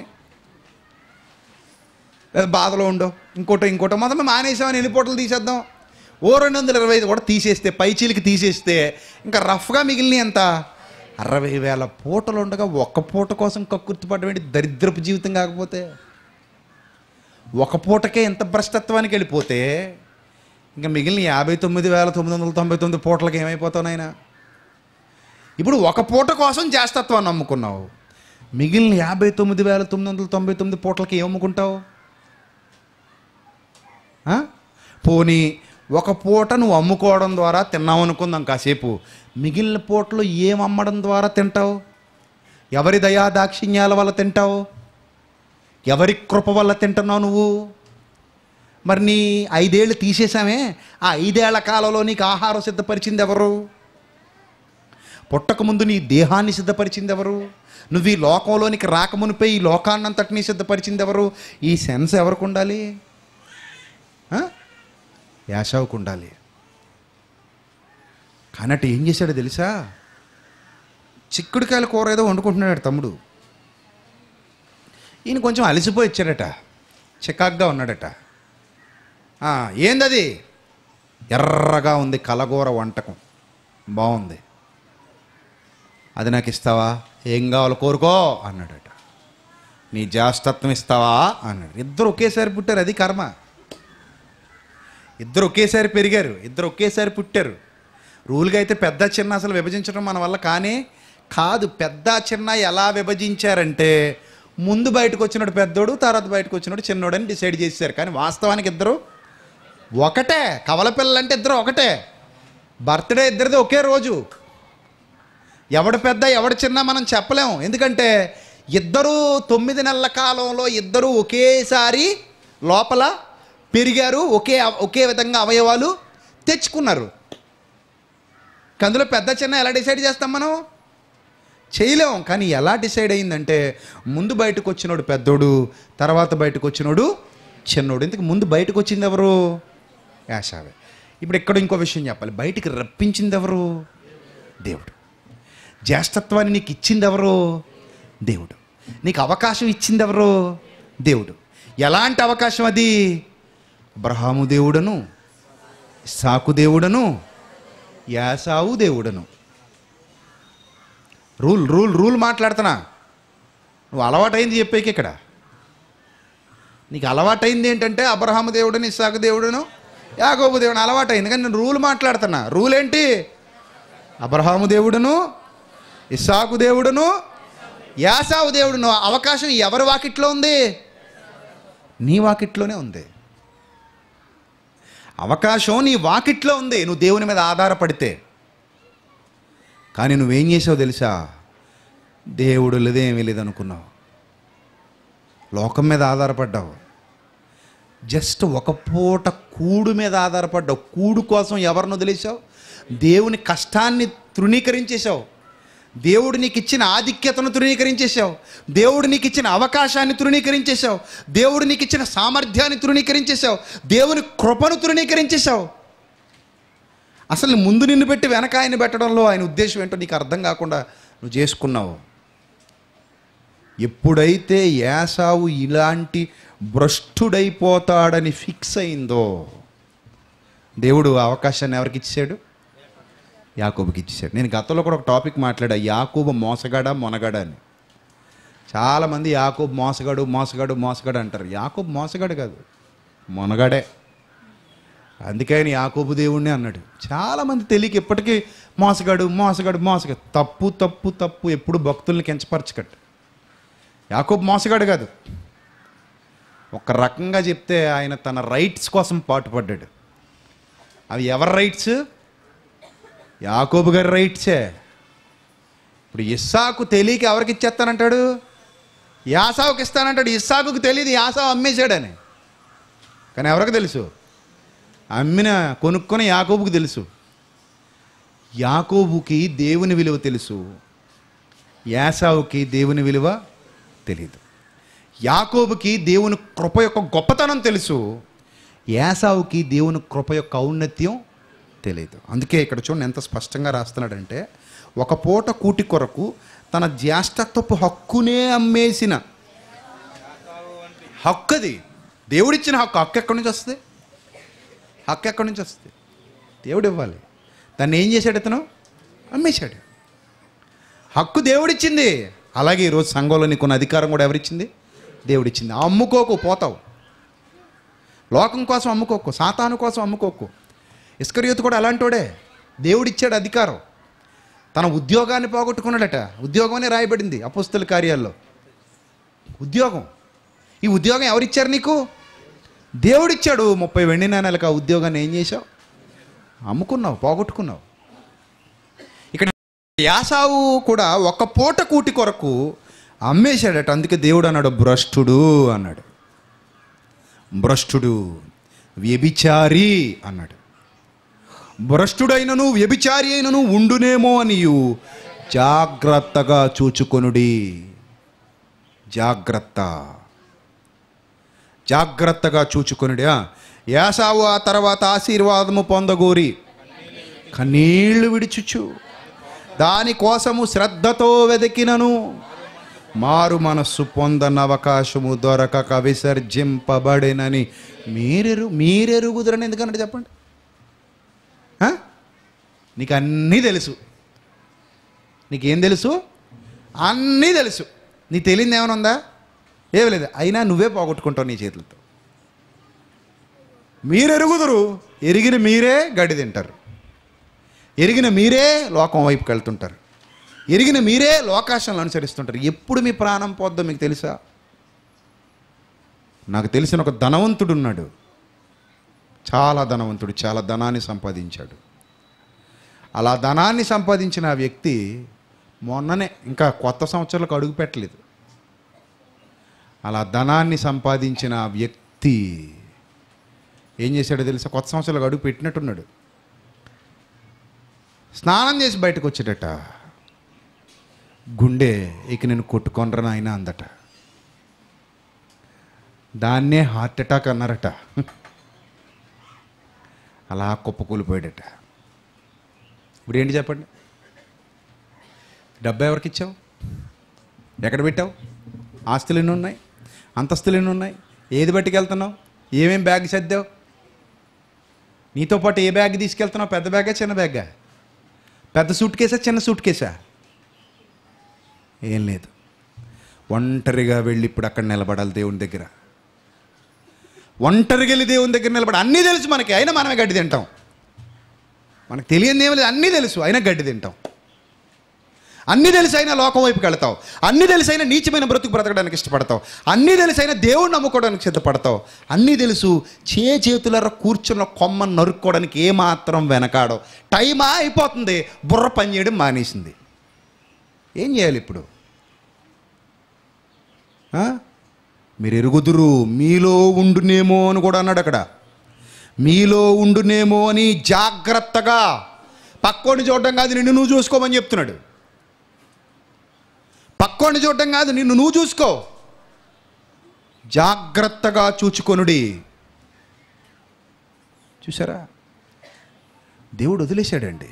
లేదా బాధలో ఉండో ఇంకోటో మొత్తం మానేసామని ఎన్ని పూటలు తీసేద్దాం? 225 కూడా తీసేస్తే, పైచీలకి తీసేస్తే ఇంకా రఫ్గా మిగిలిన ఎంత? 60,000 పూటలు ఉండగా ఒక్క పూట కోసం కక్కుర్తిపడమేంటి? దరిద్రపు జీవితం కాకపోతే. ఒక పూటకే ఎంత భ్రష్టత్వానికి వెళ్ళిపోతే ఇంకా మిగిలిన 59,999 పూటలకి ఏమైపోతావు నాయనా? ఇప్పుడు ఒక పూట కోసం చేస్తత్వాన్ని నమ్ముకున్నావు. మిగిలిన 59,999 పూటలకి ఏమమ్ముకుంటావు? పోనీ ఒక పూట నువ్వు అమ్ముకోవడం ద్వారా తిన్నావు అనుకుందాం కాసేపు. మిగిలిన పూటలు ఏం అమ్మడం ద్వారా తింటావు? ఎవరి దయా దాక్షిణ్యాల వల్ల తింటావు? ఎవరి కృప వల్ల తింటున్నావు నువ్వు? మరి నీ 5 ఏళ్ళు తీసేసామే, ఆ 5 ఏళ్ల కాలంలో నీకు ఆహారం సిద్ధపరిచింది ఎవరు? పుట్టక ముందు నీ దేహాన్ని సిద్ధపరిచింది ఎవరు? నువ్వు ఈ లోకంలోనికి రాకమునిపై ఈ లోకాన్నంతటినీ సిద్ధపరిచింది ఎవరు? ఈ సెన్స్ ఎవరికి ఉండాలి? యాషావుకు ఉండాలి. కానట్టు ఏం చేశాడో తెలుసా? చిక్కుడుకాయల కూర ఏదో వండుకుంటున్నాడు తమ్ముడు. ఈయన కొంచెం అలసిపోయి ఇచ్చాడట. చికాగ్గా ఉన్నాడట. ఏందది? ఎర్రగా ఉంది కలగూర వంటకం, బాగుంది, అది నాకు ఇస్తావా? ఏం కావాలో కోరుకో అన్నాడట. నీ జాస్తత్వం ఇస్తావా అన్నాడు. ఇద్దరు ఒకేసారి పుట్టారు. అది కర్మ. ఇద్దరు ఒకేసారి పెరిగారు, ఇద్దరు ఒకేసారి పుట్టారు. రూల్గా అయితే పెద్ద చిన్న అసలు విభజించడం మన వల్ల కాదు. పెద్ద చిన్న ఎలా విభజించారంటే ముందు బయటకు వచ్చినాడు పెద్దోడు, తర్వాత బయటకు వచ్చినాడు చిన్నోడు అని డిసైడ్ చేశారు. కానీ వాస్తవానికి ఇద్దరు ఒకటే. కవల పిల్లలంటే ఇద్దరు ఒకటే. బర్త్డే ఇద్దరిది ఒకే రోజు. ఎవడు పెద్ద ఎవడు చిన్న మనం చెప్పలేము. ఎందుకంటే ఇద్దరు 9 నెలల కాలంలో ఇద్దరు ఒకేసారి లోపల పెరిగారు. ఒకే విధంగా అవయవాలు తెచ్చుకున్నారు. అందులో పెద్ద చిన్న ఎలా డిసైడ్ చేస్తాం మనం? చేయలేం. కానీ ఎలా డిసైడ్ అయిందంటే ముందు బయటకు వచ్చినోడు పెద్దోడు, తర్వాత బయటకు వచ్చినోడు చిన్నోడు. ఇంతకు ముందు బయటకు వచ్చింది ఎవరు? యాషావే. ఇప్పుడు ఇక్కడ ఇంకో విషయం చెప్పాలి. బయటికి రప్పించింది ఎవరు? దేవుడు. జ్యేష్ఠత్వాన్ని నీకు ఇచ్చింది ఎవరు? దేవుడు. నీకు అవకాశం ఇచ్చింది ఎవరు? దేవుడు. ఎలాంటి అవకాశం అది? అబ్రహాము దేవుడను, ఇస్సాకు దేవుడను, యాసావు దేవుడను. రూల్ మాట్లాడుతున్నా. నువ్వు అలవాటైంది చెప్పేకి ఇక్కడ. నీకు అలవాటైంది ఏంటంటే అబ్రహాము దేవుడను, ఇస్సాకు దేవుడను, యాకోబు దేవుడు అలవాటైంది. కానీ నేను రూల్ మాట్లాడుతున్నా. రూల్ ఏంటి? అబ్రహాము దేవుడును, ఇస్సాకు దేవుడును, యాసావు దేవుడును. అవకాశం ఎవరి వాకిట్లో ఉంది? నీ వాకిట్లోనే ఉంది. అవకాశం నీ వాకిట్లో ఉంది. నువ్వు దేవుని మీద ఆధారపడితే. కానీ నువ్వేం చేసావు తెలుసా? దేవుడు లేదు, ఏమీ లేదనుకున్నావు, లోకం మీద ఆధారపడ్డావు, జస్ట్ ఒక పూట కూడు మీద ఆధారపడ్డావు. కూడు కోసం ఎవరిని వదిలేసావు? దేవుని కష్టాన్ని తృణీకరించేశావు, దేవుడు నీకు ఇచ్చిన ఆధిక్యతను తృణీకరించేశావు, దేవుడు నీకు ఇచ్చిన అవకాశాన్ని తృణీకరించేశావు, దేవుడు నీకు ఇచ్చిన సామర్థ్యాన్ని తృణీకరించేశావు, దేవుని కృపను తృణీకరించేశావు. అసలు ముందు నిన్ను పెట్టి వెనక ఆయన పెట్టడంలో ఆయన ఉద్దేశం ఏంటో నీకు అర్థం కాకుండా నువ్వు చేసుకున్నావు. ఎప్పుడైతే ఏసావు ఇలాంటి భ్రష్టుడైపోతాడని ఫిక్స్ అయిందో, దేవుడు ఆ అవకాశాన్ని ఎవరికి ఇచ్చాడు? యాకోబుకి ఇచ్చాడు. నేను గతంలో కూడా ఒక టాపిక్ మాట్లాడా, యాకోబు మోసగాడా మొనగాడా అని. చాలామంది యాకోబు మోసగాడు మోసగాడు మోసగాడు అంటారు. యాకోబు మోసగాడు కాదు, మొనగాడే. అందుకే ఆయన యాకోబు దేవుణ్ణి అన్నాడు. చాలామంది తెలియక ఇప్పటికీ మోసగాడు మోసగాడు మోసగాడు. తప్పు తప్పు తప్పు. ఎప్పుడు భక్తుల్ని కించపరచకట్టు. యాకోబు మోసగాడు కాదు. ఒక రకంగా చెప్తే ఆయన తన రైట్స్ కోసం పాటుపడ్డాడు. అవి ఎవరి రైట్స్? యాకోబు గారి రైట్సే. ఇప్పుడు ఇస్సాకు తెలియక ఎవరికి ఇచ్చేస్తానంటాడు? యాసావుకి ఇస్తానంటాడు. ఇస్సాకుకి తెలియదు యాసావు అమ్మేశాడని. కానీ ఎవరికి తెలుసు? అమ్మిన కొనుక్కొని యాకోబుకి తెలుసు. యాకోబుకి దేవుని విలువ తెలుసు, యాసావుకి దేవుని విలువ తెలీదు. యాకోబుకి దేవుని కృప యొక్క గొప్పతనం తెలుసు, యాసావుకి దేవుని కృప యొక్క ఔన్నత్యం తెలియదు. అందుకే ఇక్కడ చూడండి ఎంత స్పష్టంగా రాస్తున్నాడంటే, ఒక పూట కూటి కొరకు తన జ్యేష్ఠత్వపు హక్కునే అమ్మేసిన హక్కు. అది దేవుడిచ్చిన హక్కు. హక్కు ఎక్కడి నుంచి వస్తుంది? హక్కు ఎక్కడి నుంచి వస్తుంది? దేవుడు ఇవ్వాలి. దాన్ని ఏం చేశాడు? ఇతను అమ్మేశాడు. హక్కు దేవుడిచ్చింది. అలాగే ఈరోజు సంఘంలో నీకున్న అధికారం కూడా ఎవరిచ్చింది? దేవుడిచ్చింది. అమ్ముకోకు, పోతావు. లోకం కోసం అమ్ముకోకు, సాతాను కోసం అమ్ముకోకు. ఇస్కరియోతు కూడా అలాంటోడే. దేవుడిచ్చాడు అధికారం. తన ఉద్యోగాన్ని పోగొట్టుకున్నాడట. ఉద్యోగమనే రాయబడింది అపోస్తల కార్యాల్లో. ఉద్యోగం. ఈ ఉద్యోగం ఎవరిచ్చారు నీకు? దేవుడిచ్చాడు. 30 వెండి నాణాలకు ఆ ఉద్యోగాన్ని ఏం చేశావు? అమ్ముకున్నావు, పోగొట్టుకున్నావు. ఇక్కడ యాసావు కూడా ఒక పూట కూటి కొరకు అమ్మేశాడట. అందుకే దేవుడు అన్నాడు భ్రష్టుడు అన్నాడు. భ్రష్టుడు, వ్యభిచారి అన్నాడు. భ్రష్టుడైనను వ్యభిచారి అయినను ఉండునేమో అనియు జాగ్రత్తగా చూచుకొనుడి. జాగ్రత్తగా చూచుకొనుడి. యాసావు ఆ తర్వాత ఆశీర్వాదము పొందగోరి కన్నీళ్లు విడిచుచు దానికోసము శ్రద్ధతో వెతికినను మారు మనస్సు పొందన అవకాశము దొరకక విసర్జింపబడినని మీరెరుగుదురని ఎందుకన్నాడు చెప్పండి? నీకు అన్నీ తెలుసు. నీకేం తెలుసు? అన్నీ తెలుసు. నీ తెలియదు ఏమైనా ఉందా? ఏమి లేదు. అయినా నువ్వే పోగొట్టుకుంటావు నీ చేతులతో. మీరెరుగుదురు. ఎరిగిన మీరే గడ్డి తింటారు. ఎరిగిన మీరే లోకం వైపుకి వెళ్తుంటారు. ఎరిగిన మీరే లోకాశాలను అనుసరిస్తుంటారు. ఎప్పుడు మీ ప్రాణం పోద్దో మీకు తెలుసా? నాకు తెలిసిన ఒక ధనవంతుడు ఉన్నాడు. చాలా ధనవంతుడు. చాలా ధనాన్ని సంపాదించాడు. అలా ధనాన్ని సంపాదించిన ఆ వ్యక్తి మొన్ననే, ఇంకా కొత్త సంవత్సరాలకు అడుగు పెట్టలేదు, అలా ధనాన్ని సంపాదించిన ఆ వ్యక్తి ఏం చేశాడో తెలుసా? కొత్త సంవత్సరాలకు అడుగు పెట్టినట్టున్నాడు. స్నానం చేసి బయటకు వచ్చాడట. గుండె ఇక నేను కొట్టుకొనరా నాయనా అందట. దాన్నే హార్ట్ అటాక్ అన్నారట. అలా కుప్పకూలిపోయాడట. ఇప్పుడు ఏంటి చెప్పండి? డబ్బు ఎవరికి ఇచ్చావు? ఎక్కడ పెట్టావు? ఆస్తులు ఎన్ని ఉన్నాయి? అంతస్తులు ఎన్ని ఉన్నాయి? ఏది పట్టుకెళ్తున్నావు? ఏమేం బ్యాగ్ సర్దావు? నీతో పాటు ఏ బ్యాగ్ తీసుకెళ్తున్నావు? పెద్ద బ్యాగా చిన్న బ్యాగా? పెద్ద సూట్ కేసా చిన్న సూట్ కేసా? ఏం లేదు. ఒంటరిగా వెళ్ళి ఇప్పుడు అక్కడ నిలబడాలి దేవుని దగ్గర. ఒంటరిగా వెళ్ళి దేవుని దగ్గర నిలబడి అన్నీ తెలుసు మనకి, అయినా మనమే గడ్డి తింటాం. మనకు తెలియని ఏమి లేదు, అన్నీ తెలుసు, అయినా గడ్డి తింటాం. అన్నీ తెలిసైనా లోకం వైపుకి వెళతావు, అన్నీ తెలిసైనా నీచమైన బ్రతుకు బ్రతకడానికి ఇష్టపడతావు, అన్నీ తెలిసైనా దేవుణ్ణి నమ్ముకోవడానికి సిద్ధపడతావు, అన్నీ తెలుసు చేతులర కూర్చున్న కొమ్మను నరుక్కోవడానికి ఏమాత్రం వెనకాడో. టైమా అయిపోతుంది, బుర్ర పని చేయడం మానేసింది. ఏం చేయాలి ఇప్పుడు? మీరు ఎరుగుదురు మీలో ఉండునేమో అని కూడా అన్నాడు అక్కడ. మీలో ఉండునేమో అని జాగ్రత్తగా, పక్కోడిని చూడడం కాదు నిన్ను నువ్వు చూసుకోమని చెప్తున్నాడు. పక్కోడిని చూడడం కాదు నిన్ను నువ్వు చూసుకో, జాగ్రత్తగా చూచుకొనుడి. చూసారా, దేవుడు వదిలేశాడండి.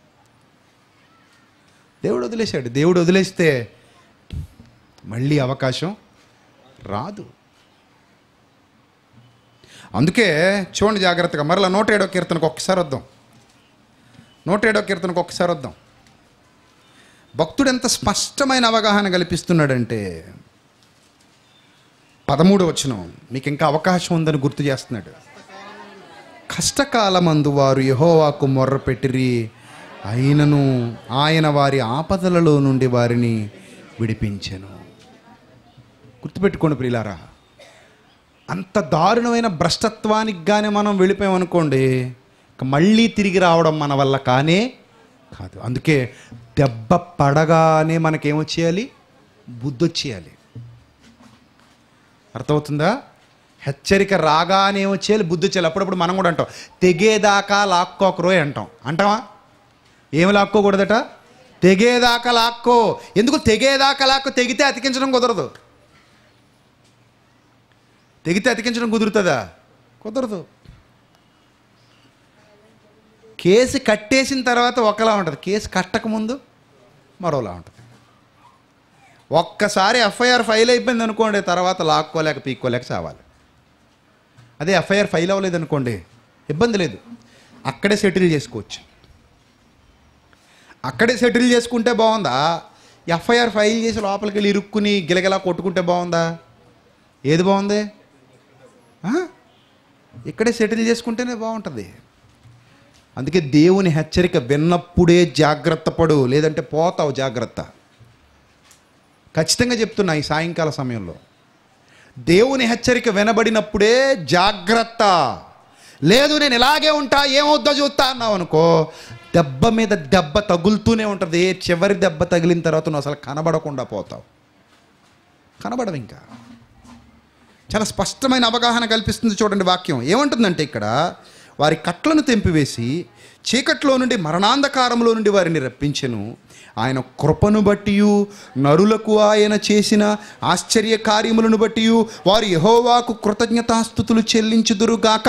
దేవుడు వదిలేశాడు. దేవుడు వదిలేస్తే మళ్ళీ అవకాశం రాదు. అందుకే చూడండి జాగ్రత్తగా. మరలా 107వ కీర్తనకు ఒక్కసారి వద్దాం. 107వ కీర్తనకు ఒక్కసారి వద్దాం. భక్తుడు ఎంత స్పష్టమైన అవగాహన కల్పిస్తున్నాడంటే 13వ వచనం మీకు ఇంకా అవకాశం ఉందని గుర్తు చేస్తున్నాడు. కష్టకాలమందు వారు యెహోవాకు మొర్రపెట్టిరి, అయినను ఆయన వారి ఆపదలలో నుండి వారిని విడిపించెను. గుర్తుపెట్టుకోండి ప్రియులారా, అంత దారుణమైన భ్రష్టత్వానికి కానీ మనం వెళ్ళిపోయామనుకోండి, మళ్ళీ తిరిగి రావడం మన వల్ల కానే కాదు. అందుకే దెబ్బ పడగానే మనకేమొచ్చేయాలి? బుద్ధి వచ్చేయాలి. అర్థమవుతుందా? హెచ్చరిక రాగానే వచ్చేయాలి, బుద్ధి వచ్చేయాలి. అప్పుడప్పుడు మనం కూడా అంటాం, తెగేదాకా లాక్కోకరోయ్ అంటాం. అంటావా? ఏమి లాక్కోకూడదట? తెగేదాకా లాక్కో. ఎందుకు తెగేదాకా లాక్కో? తెగితే అతికించడం కుదరదు. తెగితే అతికించడం కుదురుతుందా? కుదరదు. కేసు కట్టేసిన తర్వాత ఒకలా ఉంటుంది, కేసు కట్టకముందు మరోలా ఉంటుంది. ఒక్కసారి ఎఫ్ఐఆర్ ఫైల్ అయిపోయింది అనుకోండి, తర్వాత లాక్కోలేక పీక్కోలేక చావాలి. అదే ఎఫ్ఐఆర్ ఫైల్ అవ్వలేదు అనుకోండి, ఇబ్బంది లేదు, అక్కడే సెటిల్ చేసుకోవచ్చు. అక్కడే సెటిల్ చేసుకుంటే బాగుందా? ఎఫ్ఐఆర్ ఫైల్ చేసి లోపలికి వెళ్ళి ఇరుక్కుని గిలగిలా కొట్టుకుంటే బాగుందా? ఏది బాగుంది? ఇక్కడే సెటిల్ చేసుకుంటేనే బాగుంటుంది. అందుకే దేవుని హెచ్చరిక విన్నప్పుడే జాగ్రత్త పడు, లేదంటే పోతావు. జాగ్రత్త. ఖచ్చితంగా చెప్తున్నా, ఈ సాయంకాల సమయంలో దేవుని హెచ్చరిక వినబడినప్పుడే జాగ్రత్త. లేదు నేను ఇలాగే ఉంటా, ఏమవుద్దో చూస్తా అన్నావు అనుకో, దెబ్బ మీద దెబ్బ తగులుతూనే ఉంటుంది. చివరి దెబ్బ తగిలిన తర్వాత నువ్వు అసలు కనబడకుండా పోతావు. కనబడవు. ఇంకా చాలా స్పష్టమైన అవగాహన కల్పిస్తుంది. చూడండి వాక్యం ఏమంటుందంటే, ఇక్కడ వారి కట్లను తెంపివేసి చీకట్లో నుండి మరణాంధకారంలో నుండి వారిని రప్పించెను. ఆయన కృపను బట్టి నరులకు ఆయన చేసిన ఆశ్చర్య కార్యములను బట్టి వారు యెహోవాకు కృతజ్ఞతాస్తుతులు చెల్లించుదురుగాక.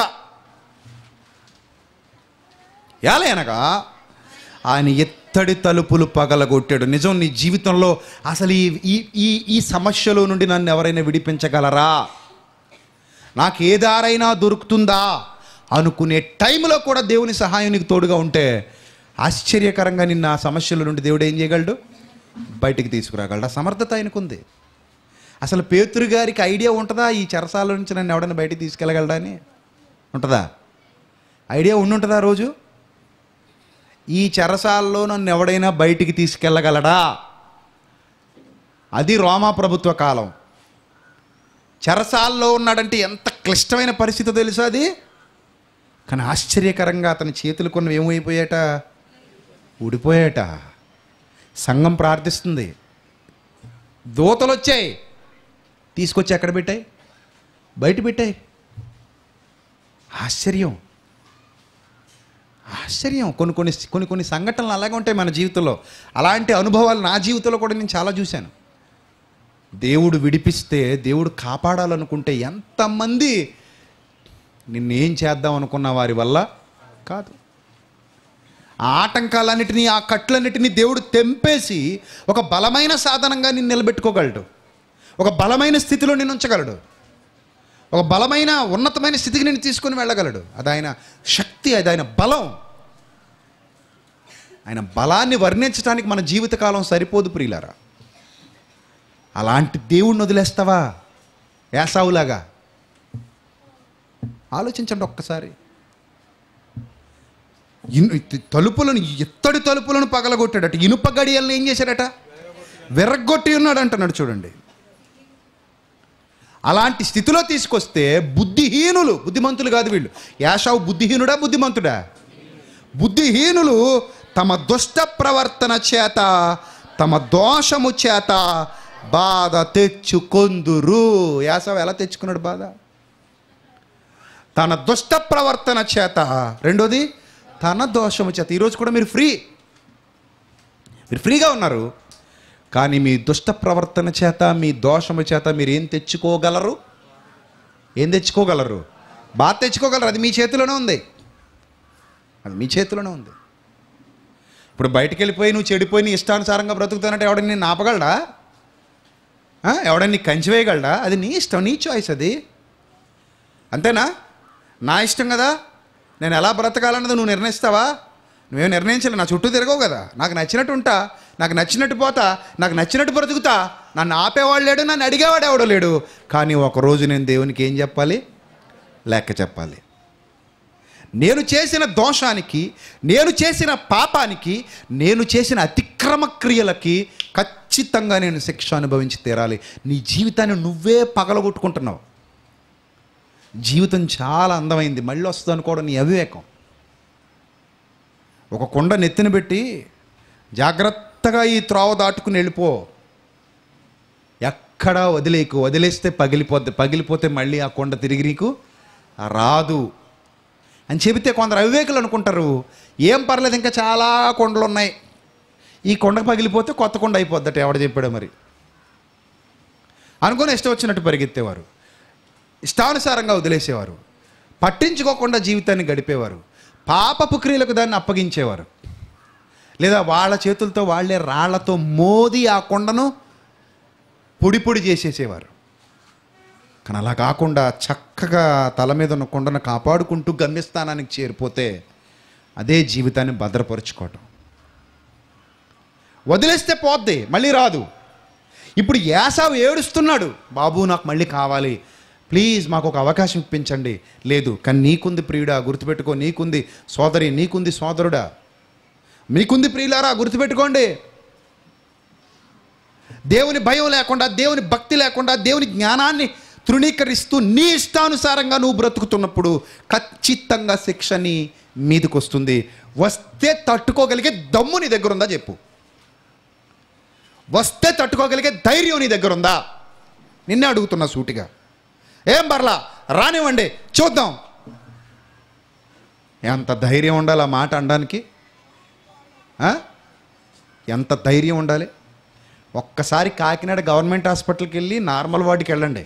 ఎలాగనగా ఆయన ఎత్తడి తలుపులు పగలగొట్టాడు. నిజం, నీ జీవితంలో అసలు ఈ సమస్యలో నుండి నన్ను ఎవరైనా విడిపించగలరా, నాకు ఏ దారైనా దొరుకుతుందా అనుకునే టైంలో కూడా దేవుని సహాయం నీకు తోడుగా ఉంటే ఆశ్చర్యకరంగా నిన్న ఆ సమస్యల నుండి దేవుడు ఏం చేయగలడు? బయటికి తీసుకురాగలడు. ఆ సమర్థత ఆయనకుంది. అసలు పేతురు గారికి ఐడియా ఉంటుందా ఈ చెరసాల నుంచి నన్ను ఎవడైనా బయటికి తీసుకెళ్ళగలడా అని? ఉంటుందా? ఐడియా ఉండుంటుందా? రోజు ఈ చెరసాలలో నన్ను ఎవడైనా బయటికి తీసుకెళ్ళగలడా? అది రోమా ప్రభుత్వ కాలం. చెరసాల్లో ఉన్నాడంటే ఎంత క్లిష్టమైన పరిస్థితి తెలుసా అది. కానీ ఆశ్చర్యకరంగా అతని చేతులు కొన్ని ఏమైపోయాట? ఊడిపోయాట. సంఘం ప్రార్థిస్తుంది, దూతలు వచ్చాయి, తీసుకొచ్చి ఎక్కడ పెట్టాయి? బయట పెట్టాయి. ఆశ్చర్యం. ఆశ్చర్యం. కొన్ని సంఘటనలు అలాగే ఉంటాయి మన జీవితంలో. అలాంటి అనుభవాలు నా జీవితంలో కూడా నేను చాలా చూశాను. దేవుడు విడిపిస్తే, దేవుడు కాపాడాలనుకుంటే ఎంతమంది నిన్నేం చేద్దాం అనుకున్న వారి వల్ల కాదు. ఆ ఆటంకాలన్నిటినీ, ఆ కట్లన్నిటినీ దేవుడు తెంపేసి ఒక బలమైన సాధనంగా నిన్ను నిలబెట్టుకోగలడు. ఒక బలమైన స్థితిలో నిన్ను ఉంచగలడు. ఒక బలమైన ఉన్నతమైన స్థితికి నేను తీసుకొని వెళ్ళగలడు. అది ఆయన శక్తి, అది ఆయన బలం. ఆయన బలాన్ని వర్ణించడానికి మన జీవితకాలం సరిపోదు ప్రియులారా. అలాంటి దేవుణ్ణి వదిలేస్తావా ఏసావులాగా? ఆలోచించండి ఒక్కసారి. తలుపులను, ఇత్తడి తలుపులను పగలగొట్టాడట. ఇనుప గడియలను ఏం చేశాడట? విరగ్గొట్టి ఉన్నాడు అంటున్నాడు. చూడండి, అలాంటి స్థితిలో తీసుకొస్తే బుద్ధిహీనులు, బుద్ధిమంతులు కాదు వీళ్ళు. యాషావు బుద్ధిహీనుడా బుద్ధిమంతుడా? బుద్ధిహీనులు తమ దుష్ట ప్రవర్తన చేత, తమ దోషము చేత బాధ తెచ్చుకొందురు. యాషావు ఎలా తెచ్చుకున్నాడు బాధ? తన దుష్ట ప్రవర్తన చేత. రెండోది తన దోషము చేత. ఈరోజు కూడా మీరు ఫ్రీగా ఉన్నారు, కానీ మీ దుష్ట ప్రవర్తన చేత, మీ దోషము చేత మీరు ఏం తెచ్చుకోగలరు? ఏం తెచ్చుకోగలరు? బాధ తెచ్చుకోగలరు. అది మీ చేతిలోనే ఉంది. అది మీ చేతిలోనే ఉంది. ఇప్పుడు బయటికి వెళ్ళిపోయి నువ్వు చెడిపోయి నీ ఇష్టానుసారంగా బ్రతుకుతానంటే ఎవడని నేను ఆపగలడా? ఎవడని కంచి వేయగలడా? అది నీ ఇష్టం, నీ చాయిస్. అది అంతేనా? నా ఇష్టం కదా, నేను ఎలా బ్రతకాలన్నది నువ్వు నిర్ణయిస్తావా? నువ్వేం నిర్ణయించలే. నా చుట్టూ తిరగవు కదా. నాకు నచ్చినట్టు ఉంటా, నాకు నచ్చినట్టు పోతా, నాకు నచ్చినట్టు బ్రతుకుతా. నన్ను ఆపేవాడు లేడు, నన్ను అడిగేవాడు ఎవడో లేడు. కానీ ఒకరోజు నేను దేవునికి ఏం చెప్పాలి? లెక్క చెప్పాలి. నేను చేసిన దోషానికి, నేను చేసిన పాపానికి, నేను చేసిన అతిక్రమ క్రియలకి ఖచ్చితంగా నేను శిక్ష అనుభవించి తీరాలి. నీ జీవితాన్ని నువ్వే పగలగొట్టుకుంటున్నావు. జీవితం చాలా అందమైంది, మళ్ళీ వస్తుంది అనుకోవడం నీ అవివేకం. ఒక కొండ నెత్తిన పెట్టి జాగ్రత్తగా ఈ త్రోవ దాటుకుని వెళ్ళిపో. ఎక్కడా వదిలేకు. వదిలేస్తే పగిలిపోద్ది. పగిలిపోతే మళ్ళీ ఆ కొండ తిరిగి నీకు రాదు అని చెబితే కొందరు అవివేకులు అనుకుంటారు, ఏం పర్లేదు, ఇంకా చాలా కొండలు ఉన్నాయి, ఈ కొండ పగిలిపోతే కొత్త కొండ అయిపోద్దట. ఎవడ చెప్పాడో మరి అనుకుని ఇష్టం వచ్చినట్టు పరిగెత్తేవారు, ఇష్టానుసారంగా వదిలేసేవారు, పట్టించుకోకుండా జీవితాన్ని గడిపేవారు, పాపపు క్రియలకు దాన్ని అప్పగించేవారు, లేదా వాళ్ళ చేతులతో వాళ్ళే రాళ్లతో మోది ఆ కొండను పొడి పొడి చేసేసేవారు. కానీ అలా కాకుండా చక్కగా తల మీద ఉన్న కొండను కాపాడుకుంటూ గమ్యస్థానానికి చేరిపోతే అదే జీవితాన్ని భద్రపరుచుకోవటం. వదిలేస్తే పోద్ది, మళ్ళీ రాదు. ఇప్పుడు యాసావు ఏడుస్తున్నాడు, బాబు నాకు మళ్ళీ కావాలి, ప్లీజ్ మాకు ఒక అవకాశం ఇప్పించండి. లేదు, కానీ నీకుంది ప్రియుడా, గుర్తుపెట్టుకో. నీకుంది సోదరి, నీకుంది సోదరుడా, మీకుంది ప్రియులారా, గుర్తుపెట్టుకోండి. దేవుని భయం లేకుండా, దేవుని భక్తి లేకుండా, దేవుని జ్ఞానాన్ని తృణీకరిస్తూ నీ ఇష్టానుసారంగా నువ్వు బ్రతుకుతున్నప్పుడు ఖచ్చితంగా శిక్ష నీ మీదకి వస్తుంది. వస్తే తట్టుకోగలిగే దమ్ము నీ దగ్గర ఉందా చెప్పు. వస్తే తట్టుకోగలిగే ధైర్యం నీ దగ్గర ఉందా? నిన్నే అడుగుతున్నా సూటిగా. ఏం పర్లా, రానివ్వండి, చూద్దాం. ఎంత ధైర్యం ఉండాలి ఆ మాట అనడానికి? ఎంత ధైర్యం ఉండాలి? ఒక్కసారి కాకినాడ గవర్నమెంట్ హాస్పిటల్కి వెళ్ళి నార్మల్ వార్డుకి వెళ్ళండి.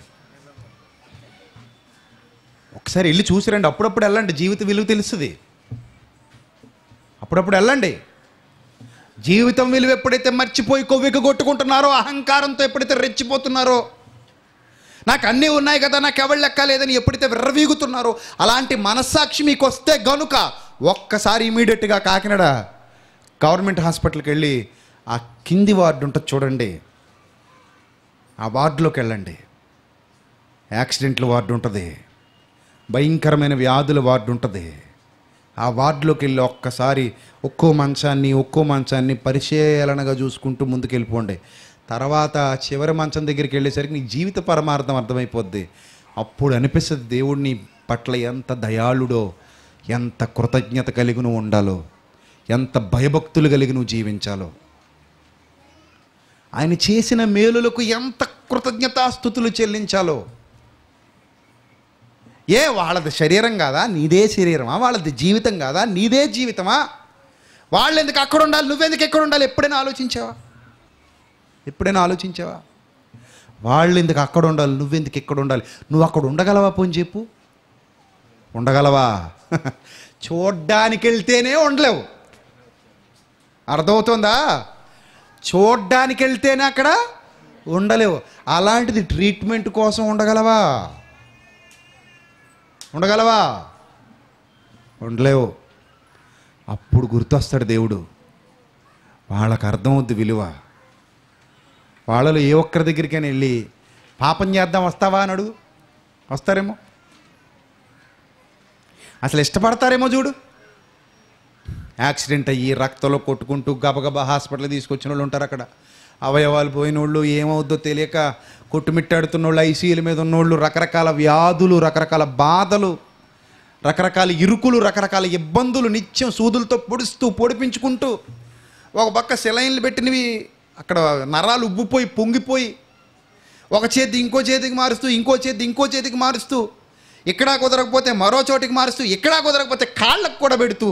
ఒకసారి వెళ్ళి చూసిరండి. అప్పుడప్పుడు వెళ్ళండి, జీవిత విలువ తెలుస్తుంది. అప్పుడప్పుడు వెళ్ళండి. జీవితం విలువ ఎప్పుడైతే మర్చిపోయి కొవ్వికి కొట్టుకుంటున్నారో, అహంకారంతో ఎప్పుడైతే రెచ్చిపోతున్నారో, నాకు అన్నీ ఉన్నాయి కదా, నాకు ఎవరు లెక్క లేదని ఎప్పుడైతే విర్రవీగుతున్నారో, అలాంటి మనస్సాక్షి మీకు వస్తే గనుక ఒక్కసారి ఇమీడియట్గా కాకినాడ గవర్నమెంట్ హాస్పిటల్కి వెళ్ళి ఆ కింది వార్డు ఉంటుంది చూడండి, ఆ వార్డులోకి వెళ్ళండి. యాక్సిడెంట్ల వార్డు ఉంటుంది, భయంకరమైన వ్యాధుల వార్డు ఉంటుంది. ఆ వార్డులోకి వెళ్ళి ఒక్కసారి ఒక్కో మంచాన్ని పరిశీలనగా చూసుకుంటూ ముందుకు వెళ్ళిపోండి. తర్వాత చివరి మంచం దగ్గరికి వెళ్ళేసరికి నీ జీవిత పరమార్థం అర్థమైపోద్ది. అప్పుడు అనిపిస్తుంది దేవుడిని పట్ల ఎంత దయాళుడో, ఎంత కృతజ్ఞత కలిగి నువ్వు ఉండాలో, ఎంత భయభక్తులు కలిగి నువ్వు జీవించాలో, ఆయన చేసిన మేలులకు ఎంత కృతజ్ఞతాస్తుతులు చెల్లించాలో. వాళ్ళది శరీరం కాదా, నీదే శరీరమా? వాళ్ళది జీవితం కాదా, నీదే జీవితమా? వాళ్ళు ఎందుకు అక్కడ ఉండాలి, నువ్వెందుకు ఎక్కడ ఉండాలి? ఎప్పుడైనా ఆలోచించావా? వాళ్ళు ఎందుకు అక్కడ ఉండాలి, నువ్వెందుకు ఎక్కడ ఉండాలి? నువ్వు అక్కడ ఉండగలవా? పోని చెప్పు, ఉండగలవా? చూడ్డానికి వెళ్తేనే ఉండలేవు. అర్థమవుతుందా? చూడ్డానికి వెళ్తేనే అక్కడ ఉండలేవు. అలాంటిది ట్రీట్మెంట్ కోసం ఉండగలవా? ఉండలేవు. అప్పుడు గుర్తొస్తాడు దేవుడు. వాళ్ళకు అర్థమవుద్ది విలువ. వాళ్ళలో ఏ ఒక్కరి దగ్గరికైనా వెళ్ళి పాపం చేద్దాం వస్తావా అని అడుగు, వస్తారేమో, అసలు ఇష్టపడతారేమో చూడు. యాక్సిడెంట్ అయ్యి రక్తంలో కొట్టుకుంటూ గబగబా హాస్పిటల్ తీసుకొచ్చిన వాళ్ళు ఉంటారు అక్కడ. అవయవాలు పోయిన వాళ్ళు, ఏమవుద్దో తెలియక కొట్టుమిట్టాడుతున్న వాళ్ళు, ఐసీయూల మీద ఉన్నోళ్ళు, రకరకాల వ్యాధులు, రకరకాల బాధలు, రకరకాల ఇరుకులు, రకరకాల ఇబ్బందులు, నిత్యం సూదులతో పొడిపించుకుంటూ, ఒక పక్క సెలైన్లు పెట్టినవి అక్కడ నరాలు ఉబ్బిపోయి పొంగిపోయి, ఒక చేతి ఇంకో చేతికి మారుస్తూ, ఇంకో చేతి ఇంకో చేతికి మారుస్తూ, ఇక్కడా కుదరకపోతే మరో చోటికి మారుస్తూ, ఇక్కడా కుదరకపోతే కాళ్ళకు కూడా పెడుతూ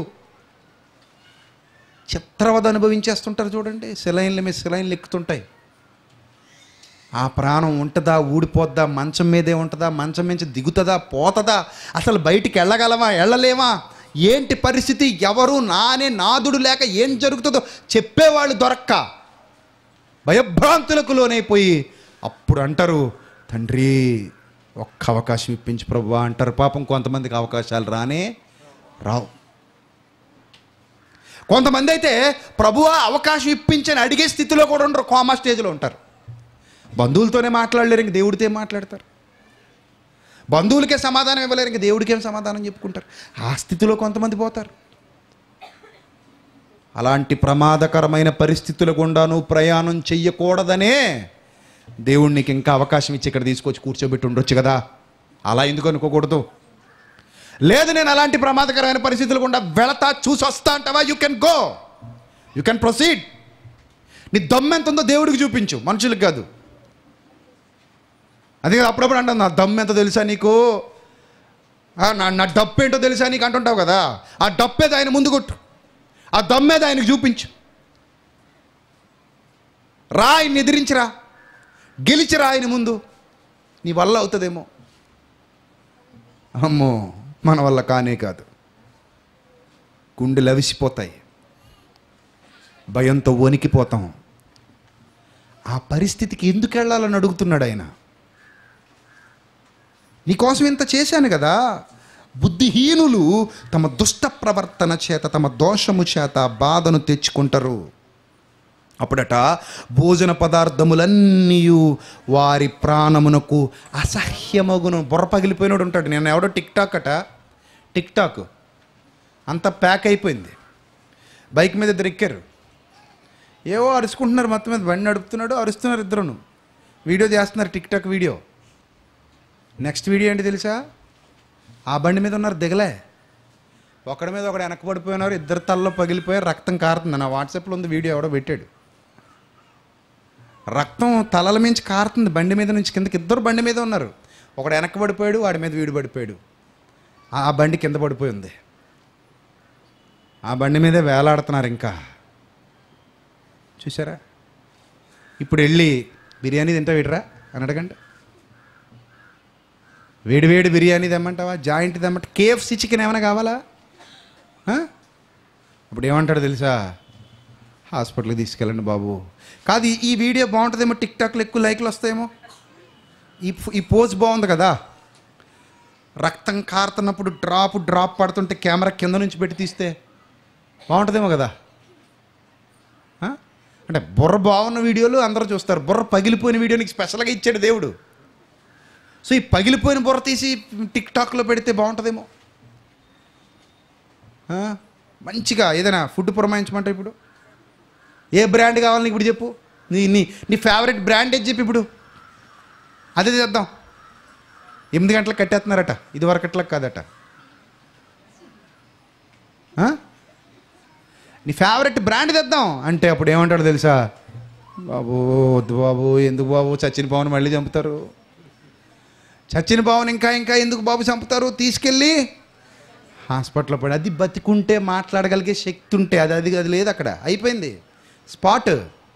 చిత్రవద అనుభవించేస్తుంటారు చూడండి. సెలైన్ల మీద సెలైన్లు ఎక్కుతుంటాయి. ఆ ప్రాణం ఉంటుందా, ఊడిపోద్దా, మంచం మీదే ఉంటుందా, మంచం నుంచి దిగుతుందా, పోతుందా, అసలు బయటికి వెళ్ళగలమా, వెళ్ళలేమా, ఏంటి పరిస్థితి, ఎవరు నాదుడు లేక ఏం జరుగుతుందో చెప్పేవాళ్ళు దొరక్క భయభ్రాంతులకు లోనైపోయి అప్పుడు అంటారు, తండ్రి ఒక్క అవకాశం ఇప్పించి ప్రభువా అంటారు. పాపం కొంతమందికి అవకాశాలు రావు. కొంతమంది అయితే ప్రభువా అవకాశం ఇప్పించని అడిగే స్థితిలో కూడా ఉండరు, కోమా స్టేజ్లో ఉంటారు. బంధువులతోనే మాట్లాడలేరు, ఇంక దేవుడితో ఏం మాట్లాడతారు. బంధువులకే సమాధానం ఇవ్వలేరు, ఇంక దేవుడికేం సమాధానం చెప్పుకుంటారు. ఆ స్థితిలో కొంతమంది పోతారు. అలాంటి ప్రమాదకరమైన పరిస్థితుల గుండా నువ్వు ప్రయాణం చెయ్యకూడదనే దేవుడు నీకు ఇంకా అవకాశం ఇచ్చి ఇక్కడ తీసుకొచ్చి కూర్చోబెట్టి ఉండొచ్చు కదా. అలా ఎందుకు అనుకోకూడదు. లేదు నేను అలాంటి ప్రమాదకరమైన పరిస్థితులు గుండా వెళతా, చూసి వస్తా అంటావా, you can go, you can proceed. నీ దమ్ము ఎంత ఉందో దేవుడికి చూపించు, మనుషులకు కాదు. అదే అప్పుడప్పుడు అంటాను, నా దమ్ము ఎంత తెలుసా నీకు, నా డప్పు ఏంటో తెలుసా నీకు అంటుంటావు కదా. ఆ డప్పేది ఆయన ముందు కొట్టు, ఆ దమ్మేది ఆయనకు చూపించు. రా, ఆయన్ని ఎదిరించిరా, గెలిచిరా ఆయన ముందు. నీ వల్ల అవుతుందేమో. అమ్మో, మన వల్ల కానే కాదు. గుండెలు అవిసిపోతాయి, భయంతో వణికిపోతాం. ఆ పరిస్థితికి ఎందుకు వెళ్ళాలని అడుగుతున్నాడు ఆయన. నీకోసం ఇంత చేశాను కదా. బుద్ధిహీనులు తమ దుష్ట ప్రవర్తన చేత, తమ దోషము చేత బాధను తెచ్చుకుంటారు. అప్పుడట భోజన పదార్థములన్నీ వారి ప్రాణమునకు అసహ్యమగును. బుర్ర పగిలిపోయినాడు ఉంటాడు. నేను ఎవడో టిక్ టాక్ అంతా ప్యాక్ అయిపోయింది. బైక్ మీద ఇద్దరు ఎక్కారు, ఏవో అరుచుకుంటున్నారు, మొత్తం మీద బండి నడుపుతున్నాడు, అరుస్తున్నారు ఇద్దరును, వీడియో చేస్తున్నారు, TikTok video. Next video ఏంటి తెలుసా, ఆ బండి మీద ఉన్నారు దిగలే, ఒకడి మీద ఒకడు వెనకబడిపోయినారు, ఇద్దరు తలలో పగిలిపోయారు, రక్తం కారుతుంది. నా వాట్సాప్లో ఉంది వీడియో, ఎవడో పెట్టాడు. రక్తం తలల మించి కారుతుంది బండి మీద నుంచి కిందకి. ఇద్దరు బండి మీద ఉన్నారు, ఒకడు వెనకబడిపోయాడు, వాడి మీద వీడు పడిపోయాడు. ఆ బండి కింద పడిపోయి ఉంది, ఆ బండి మీదే వేలాడుతున్నారు. ఇంకా చూసారా. ఇప్పుడు వెళ్ళి బిర్యానీ తింటా వీడరా అని అడగండి. వేడి బిర్యానీ తెమ్మంటావా, జాయింట్ తెమ్మంటే, KFC చికెన్ ఏమైనా కావాలా? ఇప్పుడు ఏమంటాడు తెలుసా, హాస్పిటల్కి తీసుకెళ్ళండి బాబు. కాదు, ఈ వీడియో బాగుంటుందేమో, టిక్ టాక్లో ఎక్కువ లైక్లు వస్తాయేమో, ఈ పోజ్ బాగుంది కదా, రక్తం కారుతున్నప్పుడు డ్రాప్ పడుతుంటే కెమెరా కింద నుంచి పెట్టి తీస్తే బాగుంటుందేమో కదా. అంటే బుర్ర బాగున్న వీడియోలు అందరూ చూస్తారు, బుర్ర పగిలిపోయిన వీడియో నీకు స్పెషల్గా ఇచ్చాడు దేవుడు. సో ఈ పగిలిపోయిన బుర్ర తీసి టిక్ టాక్లో పెడితే బాగుంటుందేమో. మంచిగా ఏదైనా ఫుడ్ పురమాయించమంటే ఇప్పుడు ఏ బ్రాండ్ కావాలి నీకు, ఇప్పుడు చెప్పు, నీ ఫేవరెట్ బ్రాండ్ ఏది చెప్పి, ఇప్పుడు అదే చేద్దాం. 8 గంటలకు కట్టేస్తున్నారట, ఇది వరకట్లకు కాదట. నీ ఫేవరెట్ బ్రాండ్ తెద్దాం అంటే అప్పుడు ఏమంటాడు తెలుసా, బాబు వద్దు బాబు, ఎందుకు బాబు, చచ్చిన బాబుని మళ్ళీ చంపుతారు, చచ్చిన బాబుని ఇంకా ఎందుకు బాబు చంపుతారు, తీసుకెళ్ళి హాస్పిటల్లో పడి. అది బతికుంటే మాట్లాడగలిగే శక్తి ఉంటే, అది లేదు, అక్కడ అయిపోయింది, స్పాట్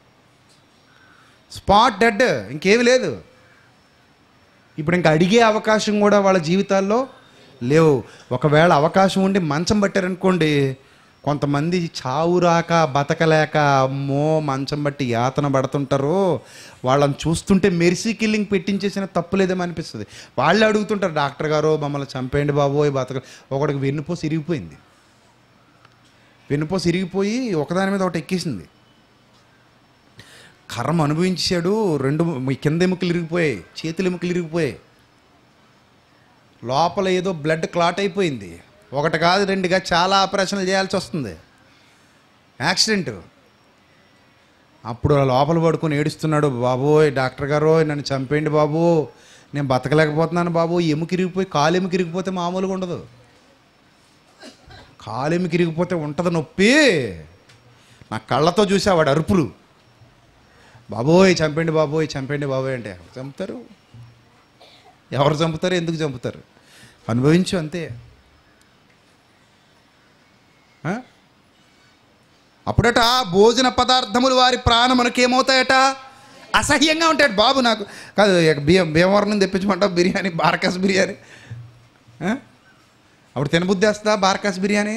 డెడ్, ఇంకేమి లేదు. ఇప్పుడు ఇంకా అడిగే అవకాశం కూడా వాళ్ళ జీవితాల్లో లేవు. ఒకవేళ అవకాశం ఉండి మంచం పట్టారనుకోండి, కొంతమంది చావు రాక బతకలేక అమ్మో మంచం బట్టి యాతన పడుతుంటారు. వాళ్ళని చూస్తుంటే మెర్సీ కిల్లింగ్ పెట్టించేసిన తప్పు లేదేమో అనిపిస్తుంది. వాళ్ళు అడుగుతుంటారు, డాక్టర్ గారు మమ్మల్ని చంపేయండి బాబోయ్ బతక. ఒకడికి వెన్నుపోసి ఇరిగిపోయింది, వెన్నుపోసి ఇరిగిపోయి ఒకదాని మీద ఒకటి ఎక్కేసింది, కర్మ అనుభవించాడు. 2 కింద ఎముకలు ఇరిగిపోయాయి, చేతుల ఎముకలు ఇరిగిపోయాయి, లోపల ఏదో బ్లడ్ క్లాట్ అయిపోయింది. 1 కాదు 2 కాదు, చాలా ఆపరేషన్లు చేయాల్సి వస్తుంది. యాక్సిడెంట్. అప్పుడు లోపల పడుకొని ఏడుస్తున్నాడు, బాబోయ్ డాక్టర్ గారు నన్ను చంపేయండి బాబు, నేను బతకలేకపోతున్నాను బాబు. ఎముక ఇరిగిపోయి కాలు ఎముక ఇరిగిపోతే మామూలుగా ఉండదు. కాలు ఎముక ఇరిగిపోతే ఉంటుంది నొప్పి. నా కళ్ళతో చూసేవాడు అరుపులు, బాబోయ్ చంపండి బాబోయ్ చంపండి బాబోయ్ అంటే. ఎవరు చంపుతారు? ఎవరు చంపుతారు? ఎందుకు చంపుతారు? అనుభవించు అంతే. అప్పుడట భోజన పదార్థములు వారి ప్రాణమునకు ఏమవుతాయట? అసహ్యంగా ఉంటాడు. బాబు నాకు కాదు, భీమవరం నుంచి తెప్పించమంటావు బిర్యానీ, బార్కాస్ బిర్యానీ. అప్పుడు తినబుద్ధి వేస్తుందా బార్కాస్ బిర్యానీ?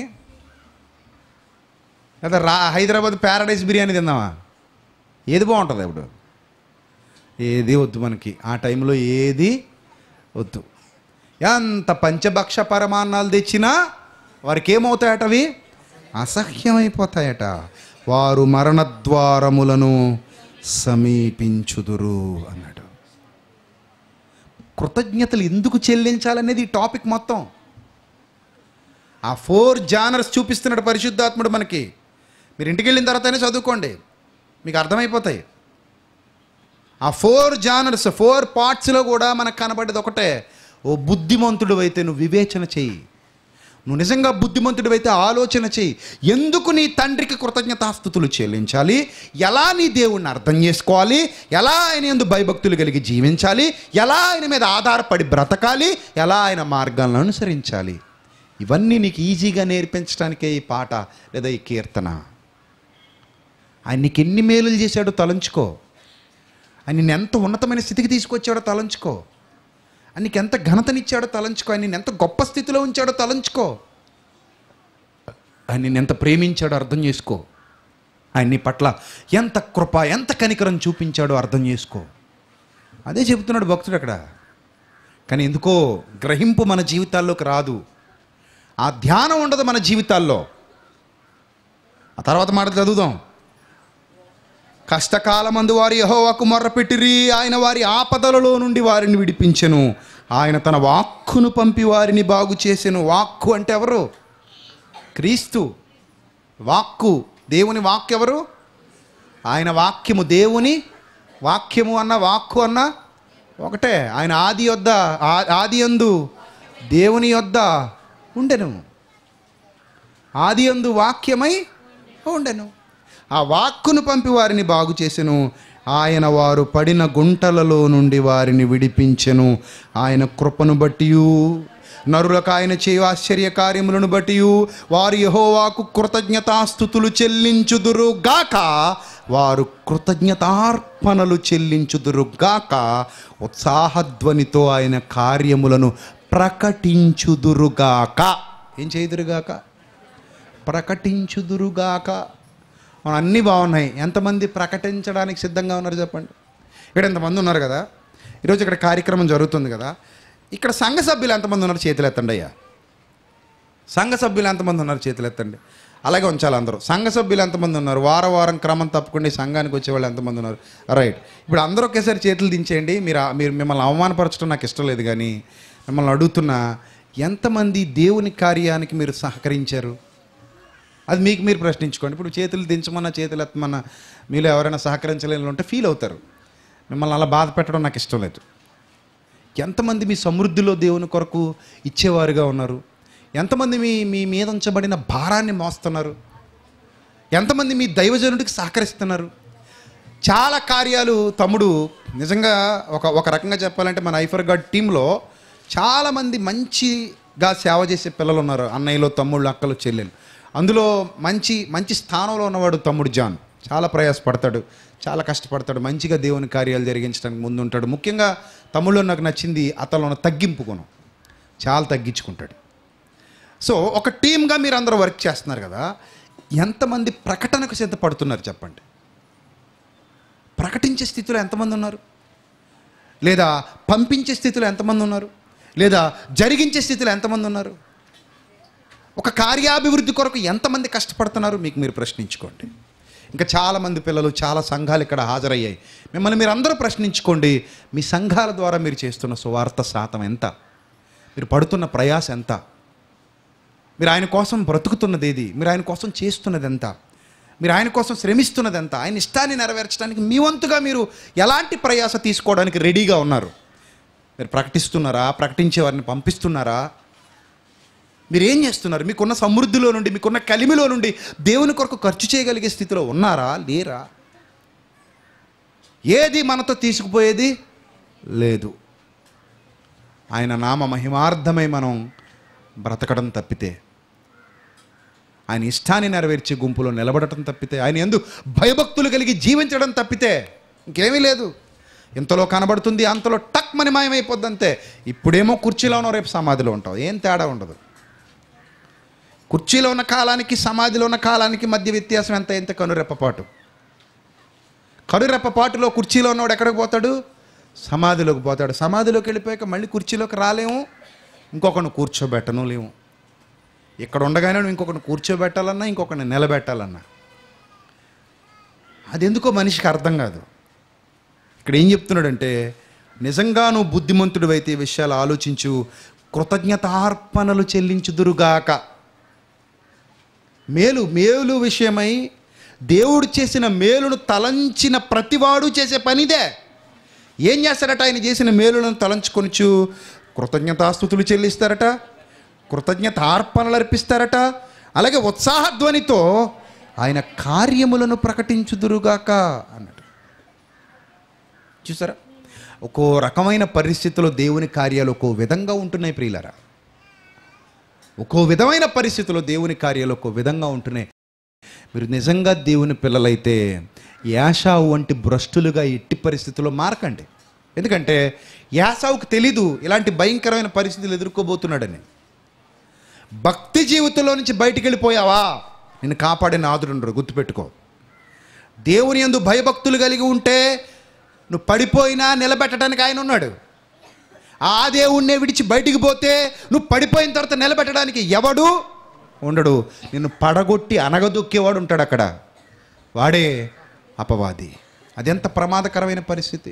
లేదా హైదరాబాద్ ప్యారడైజ్ బిర్యానీ తిందామా? ఏది బాగుంటుంది అప్పుడు? ఏది వద్దు మనకి ఆ టైంలో, ఏది వద్దు. ఎంత పంచభక్ష పరమాన్నాలు తెచ్చినా వారికి ఏమవుతాయట? అవి అసహ్యమైపోతాయట. వారు మరణద్వారములను సమీపించుదురు అన్నాడు. కృతజ్ఞతలు ఎందుకు చెల్లించాలనేది ఈ టాపిక్ మొత్తం. ఆ 4 జానర్స్ చూపిస్తున్నాడు పరిశుద్ధాత్ముడు మనకి. మీరు ఇంటికి వెళ్ళిన తర్వాతనే చదువుకోండి, మీకు అర్థమైపోతాయి. ఆ 4 జానర్స్ 4 పార్ట్స్లో కూడా మనకు కనబడేది ఒకటే. ఓ బుద్ధిమంతుడు అయితే నువ్వు వివేచన చెయ్యి, నువ్వు నిజంగా బుద్ధిమంతుడు అయితే ఆలోచన చెయ్యి. ఎందుకు నీ తండ్రికి కృతజ్ఞతాస్తుతులు చెల్లించాలి, ఎలా నీ దేవుణ్ణి అర్థం చేసుకోవాలి, ఎలా ఆయన యందు భయభక్తులు కలిగి జీవించాలి, ఎలా ఆయన మీద ఆధారపడి బ్రతకాలి, ఎలా ఆయన మార్గాలను అనుసరించాలి, ఇవన్నీ నీకు ఈజీగా నేర్పించడానికే ఈ పాట లేదా ఈ కీర్తన. ఆయన నీకు ఎన్ని మేలులు చేశాడో తలంచుకో. ఆయన నిన్ను ఎంత ఉన్నతమైన స్థితికి తీసుకొచ్చాడో తలంచుకో. ఆయన నీకు ఎంత ఘనతనిచ్చాడో తలంచుకో. ఆయన నిన్ను ఎంత గొప్ప స్థితిలో ఉంచాడో తలంచుకో. ఆయన నిన్ను ఎంత ప్రేమించాడో అర్థం చేసుకో. ఆయన నీ పట్ల ఎంత కృప ఎంత కనికరం చూపించాడో అర్థం చేసుకో. అదే చెబుతున్నాడు భక్తుడు అక్కడ. కానీ ఎందుకో గ్రహింపు మన జీవితాల్లోకి రాదు, ఆ ధ్యానం ఉండదు మన జీవితాల్లో. ఆ తర్వాత మాట చదువుదాం. కష్టకాలమందు వారు యెహోవాకు మొర్రపెట్టిరి, ఆయన వారి ఆపదలలో నుండి వారిని విడిపించెను. ఆయన తన వాక్కును పంపి వారిని బాగు చేసెను. వాక్కు అంటే ఎవరు? క్రీస్తు. వాక్కు, దేవుని వాక్కు ఎవరు? ఆయన వాక్యము. దేవుని వాక్యము అన్న వాక్కు అన్న ఒకటే. ఆయన ఆది యందు దేవుని యొద్ద ఉండెను, ఆది యందు వాక్యమై ఉండెను. ఆ వాక్కును పంపి వారిని బాగు చేసెను. ఆయన వారు పడిన గుంటలలో నుండి వారిని విడిపించెను. ఆయన కృపను బట్టియు నరులకు ఆయన చేయు ఆశ్చర్య కార్యములను బట్టియు వారు యెహోవాకు కృతజ్ఞతాస్తుతులు చెల్లించుదురుగాక. వారు కృతజ్ఞతార్పణలు చెల్లించుదురుగాక. ఉత్సాహధ్వనితో ఆయన కార్యములను ప్రకటించుదురుగాక. ఏం చేయుదురుగాక? ప్రకటించుదురుగాక. మనం అన్నీ బాగున్నాయి, ఎంతమంది ప్రకటించడానికి సిద్ధంగా ఉన్నారు చెప్పండి? ఇక్కడ ఎంతమంది ఉన్నారు కదా, ఈరోజు ఇక్కడ కార్యక్రమం జరుగుతుంది కదా, ఇక్కడ సంఘ సభ్యులు ఎంతమంది ఉన్నారు చేతులు ఎత్తండి అయ్యా. సంఘ సభ్యులు ఎంతమంది ఉన్నారు చేతులు ఎత్తండి. అలాగే ఉంచాలి అందరూ. సంఘ సభ్యులు ఎంతమంది ఉన్నారు? వారం క్రమం తప్పకుండా సంఘానికి వచ్చేవాళ్ళు ఎంతమంది ఉన్నారు? రైట్. ఇప్పుడు అందరూ ఒకేసారి చేతులు దించేయండి. మీరు మిమ్మల్ని అవమానపరచడం నాకు ఇష్టం లేదు, కానీ మిమ్మల్ని అడుగుతున్నా, ఎంతమంది దేవుని కార్యానికి మీరు సహకరించారు? అది మీకు మీరు ప్రశ్నించుకోండి. ఇప్పుడు చేతులు దించమన్నా చేతులు ఎత్తమన్నా మీలో ఎవరైనా సహకరించలేని ఉంటే ఫీల్ అవుతారు. మిమ్మల్ని అలా బాధ పెట్టడం నాకు ఇష్టం లేదు. ఎంతమంది మీ సమృద్ధిలో దేవుని కొరకు ఇచ్చేవారుగా ఉన్నారు? ఎంతమంది మీ మీద ఉంచబడిన భారాన్ని మోస్తున్నారు? ఎంతమంది మీ దైవజనుడికి సహకరిస్తున్నారు? చాలా కార్యాలు తమ్ముడు నిజంగా ఒక రకంగా చెప్పాలంటే మన ఐఫర్ గాడ్ టీంలో చాలామంది మంచిగా సేవ చేసే పిల్లలు ఉన్నారు. అన్నయ్యలు, తమ్ముళ్ళు, అక్కలు, చెల్లెలు. అందులో మంచి స్థానంలో ఉన్నవాడు తమ్ముడు జాన్. చాలా ప్రయాసపడతాడు, చాలా కష్టపడతాడు, మంచిగా దేవుని కార్యాలు జరిగించడానికి ముందుంటాడు. ముఖ్యంగా తమ్ముళ్ళు నాకు నచ్చింది అతనిలో ఉన్న తగ్గింపు గుణం. చాలా తగ్గించుకుంటాడు. సో ఒక టీమ్గా మీరు అందరూ వర్క్ చేస్తున్నారు కదా, ఎంతమంది ప్రకటనకు సిద్ధపడుతున్నారు చెప్పండి? ప్రకటించే స్థితిలో ఎంతమంది ఉన్నారు? లేదా పంపించే స్థితిలో ఎంతమంది ఉన్నారు? లేదా జరిగించే స్థితిలో ఎంతమంది ఉన్నారు? ఒక కార్యాభివృద్ధి కొరకు ఎంతమంది కష్టపడుతున్నారు? మీకు మీరు ప్రశ్నించుకోండి. ఇంకా చాలామంది పిల్లలు, చాలా సంఘాలు ఇక్కడ హాజరయ్యాయి. మిమ్మల్ని మీరు అందరూ ప్రశ్నించుకోండి. మీ సంఘాల ద్వారా మీరు చేస్తున్న సువార్త శాతం ఎంత? మీరు పడుతున్న ప్రయాస ఎంత? మీరు ఆయన కోసం బ్రతుకుతున్నది ఏది? మీరు ఆయన కోసం చేస్తున్నది ఎంత? మీరు ఆయన కోసం శ్రమిస్తున్నది ఎంత, ఆయన ఇష్టాన్ని నెరవేర్చడానికి మీ వంతుగా మీరు ఎలాంటి ప్రయాస తీసుకోవడానికి రెడీగా ఉన్నారు? మీరు ప్రకటిస్తున్నారా? ప్రకటించే వారిని పంపిస్తున్నారా? మీరు ఏం చేస్తున్నారు? మీకున్న సమృద్ధిలో నుండి, మీకున్న కలిమిలో నుండి దేవుని కొరకు ఖర్చు చేయగలిగే స్థితిలో ఉన్నారా, లేరా? ఏది మనతో తీసుకుపోయేది లేదు. ఆయన నామ మహిమార్థమై మనం బ్రతకడం తప్పితే, ఆయన ఇష్టాన్ని నెరవేర్చే గుంపులో నిలబడటం తప్పితే, ఆయన యందు భయభక్తులు కలిగి జీవించడం తప్పితే ఇంకేమీ లేదు. ఇంతలో కనబడుతుంది, అంతలో టక్ మని మాయమైపోద్ది అంతే. ఇప్పుడేమో కుర్చీలో ఉన్నావు, రేపు సమాధిలో ఉంటావు. ఏం తేడా ఉండదు. కుర్చీలో ఉన్న కాలానికి సమాధిలో ఉన్న కాలానికి మధ్య వ్యత్యాసం ఎంత కనురెప్పపాటు. కనురెప్పపాటులో కుర్చీలో ఉన్నవాడు ఎక్కడికి పోతాడు? సమాధిలోకి పోతాడు. సమాధిలోకి వెళ్ళిపోయాక మళ్ళీ కుర్చీలోకి రాలేము, ఇంకొకరిని కూర్చోబెట్టను లేము. ఇక్కడ ఉండగానే నువ్వు ఇంకొకరిని కూర్చోబెట్టాలన్నా, ఇంకొకరిని నిలబెట్టాలన్నా అది ఎందుకో మనిషికి అర్థం కాదు. ఇక్కడ ఏం చెప్తున్నాడంటే, నిజంగా నువ్వు బుద్ధిమంతుడు అయితే ఈ విషయాలు ఆలోచించు. కృతజ్ఞతార్పణలు చెల్లించుదురుగాక. మేలు విషయమై దేవుడు చేసిన మేలును తలంచిన ప్రతివాడు చేసే పనిదే. ఏం చేస్తారట? ఆయన చేసిన మేలులను తలంచుకొనుచు కృతజ్ఞతాస్తుతులు చెల్లిస్తారట, కృతజ్ఞతార్పణలు అర్పిస్తారట. అలాగే ఉత్సాహధ్వనితో ఆయన కార్యములను ప్రకటించుదురుగాక అన్నట్టు. చూసారా? ఒక్కో రకమైన పరిస్థితుల్లో దేవుని కార్యాలు ఒక్కో విధంగా ఉంటున్నాయి ప్రియులారా. ఒక్కో విధమైన పరిస్థితుల్లో దేవుని కార్యాలు ఒక్కో విధంగా ఉంటున్నాయి. మీరు నిజంగా దేవుని పిల్లలైతే యాషావు వంటి భ్రష్టులుగా ఎట్టి పరిస్థితుల్లో మారకండి. ఎందుకంటే యాషావుకు తెలీదు ఇలాంటి భయంకరమైన పరిస్థితులు ఎదుర్కోబోతున్నాడని. భక్తి జీవితంలో నుంచి బయటికి వెళ్ళిపోయావా, నిన్ను కాపాడే నాదుడు ఉండడు. గుర్తుపెట్టుకో. దేవుని యందు భయభక్తులు కలిగి ఉంటే నువ్వు పడిపోయినా నిలబెట్టడానికి ఆయన ఉన్నాడు. ఆ దేవుణ్ణే విడిచి బయటికి పోతే నువ్వు పడిపోయిన తర్వాత నిలబెట్టడానికి ఎవడు ఉండడు. నిన్ను పడగొట్టి అనగదొక్కేవాడు ఉంటాడు అక్కడ. వాడే అపవాది. అదెంత ప్రమాదకరమైన పరిస్థితి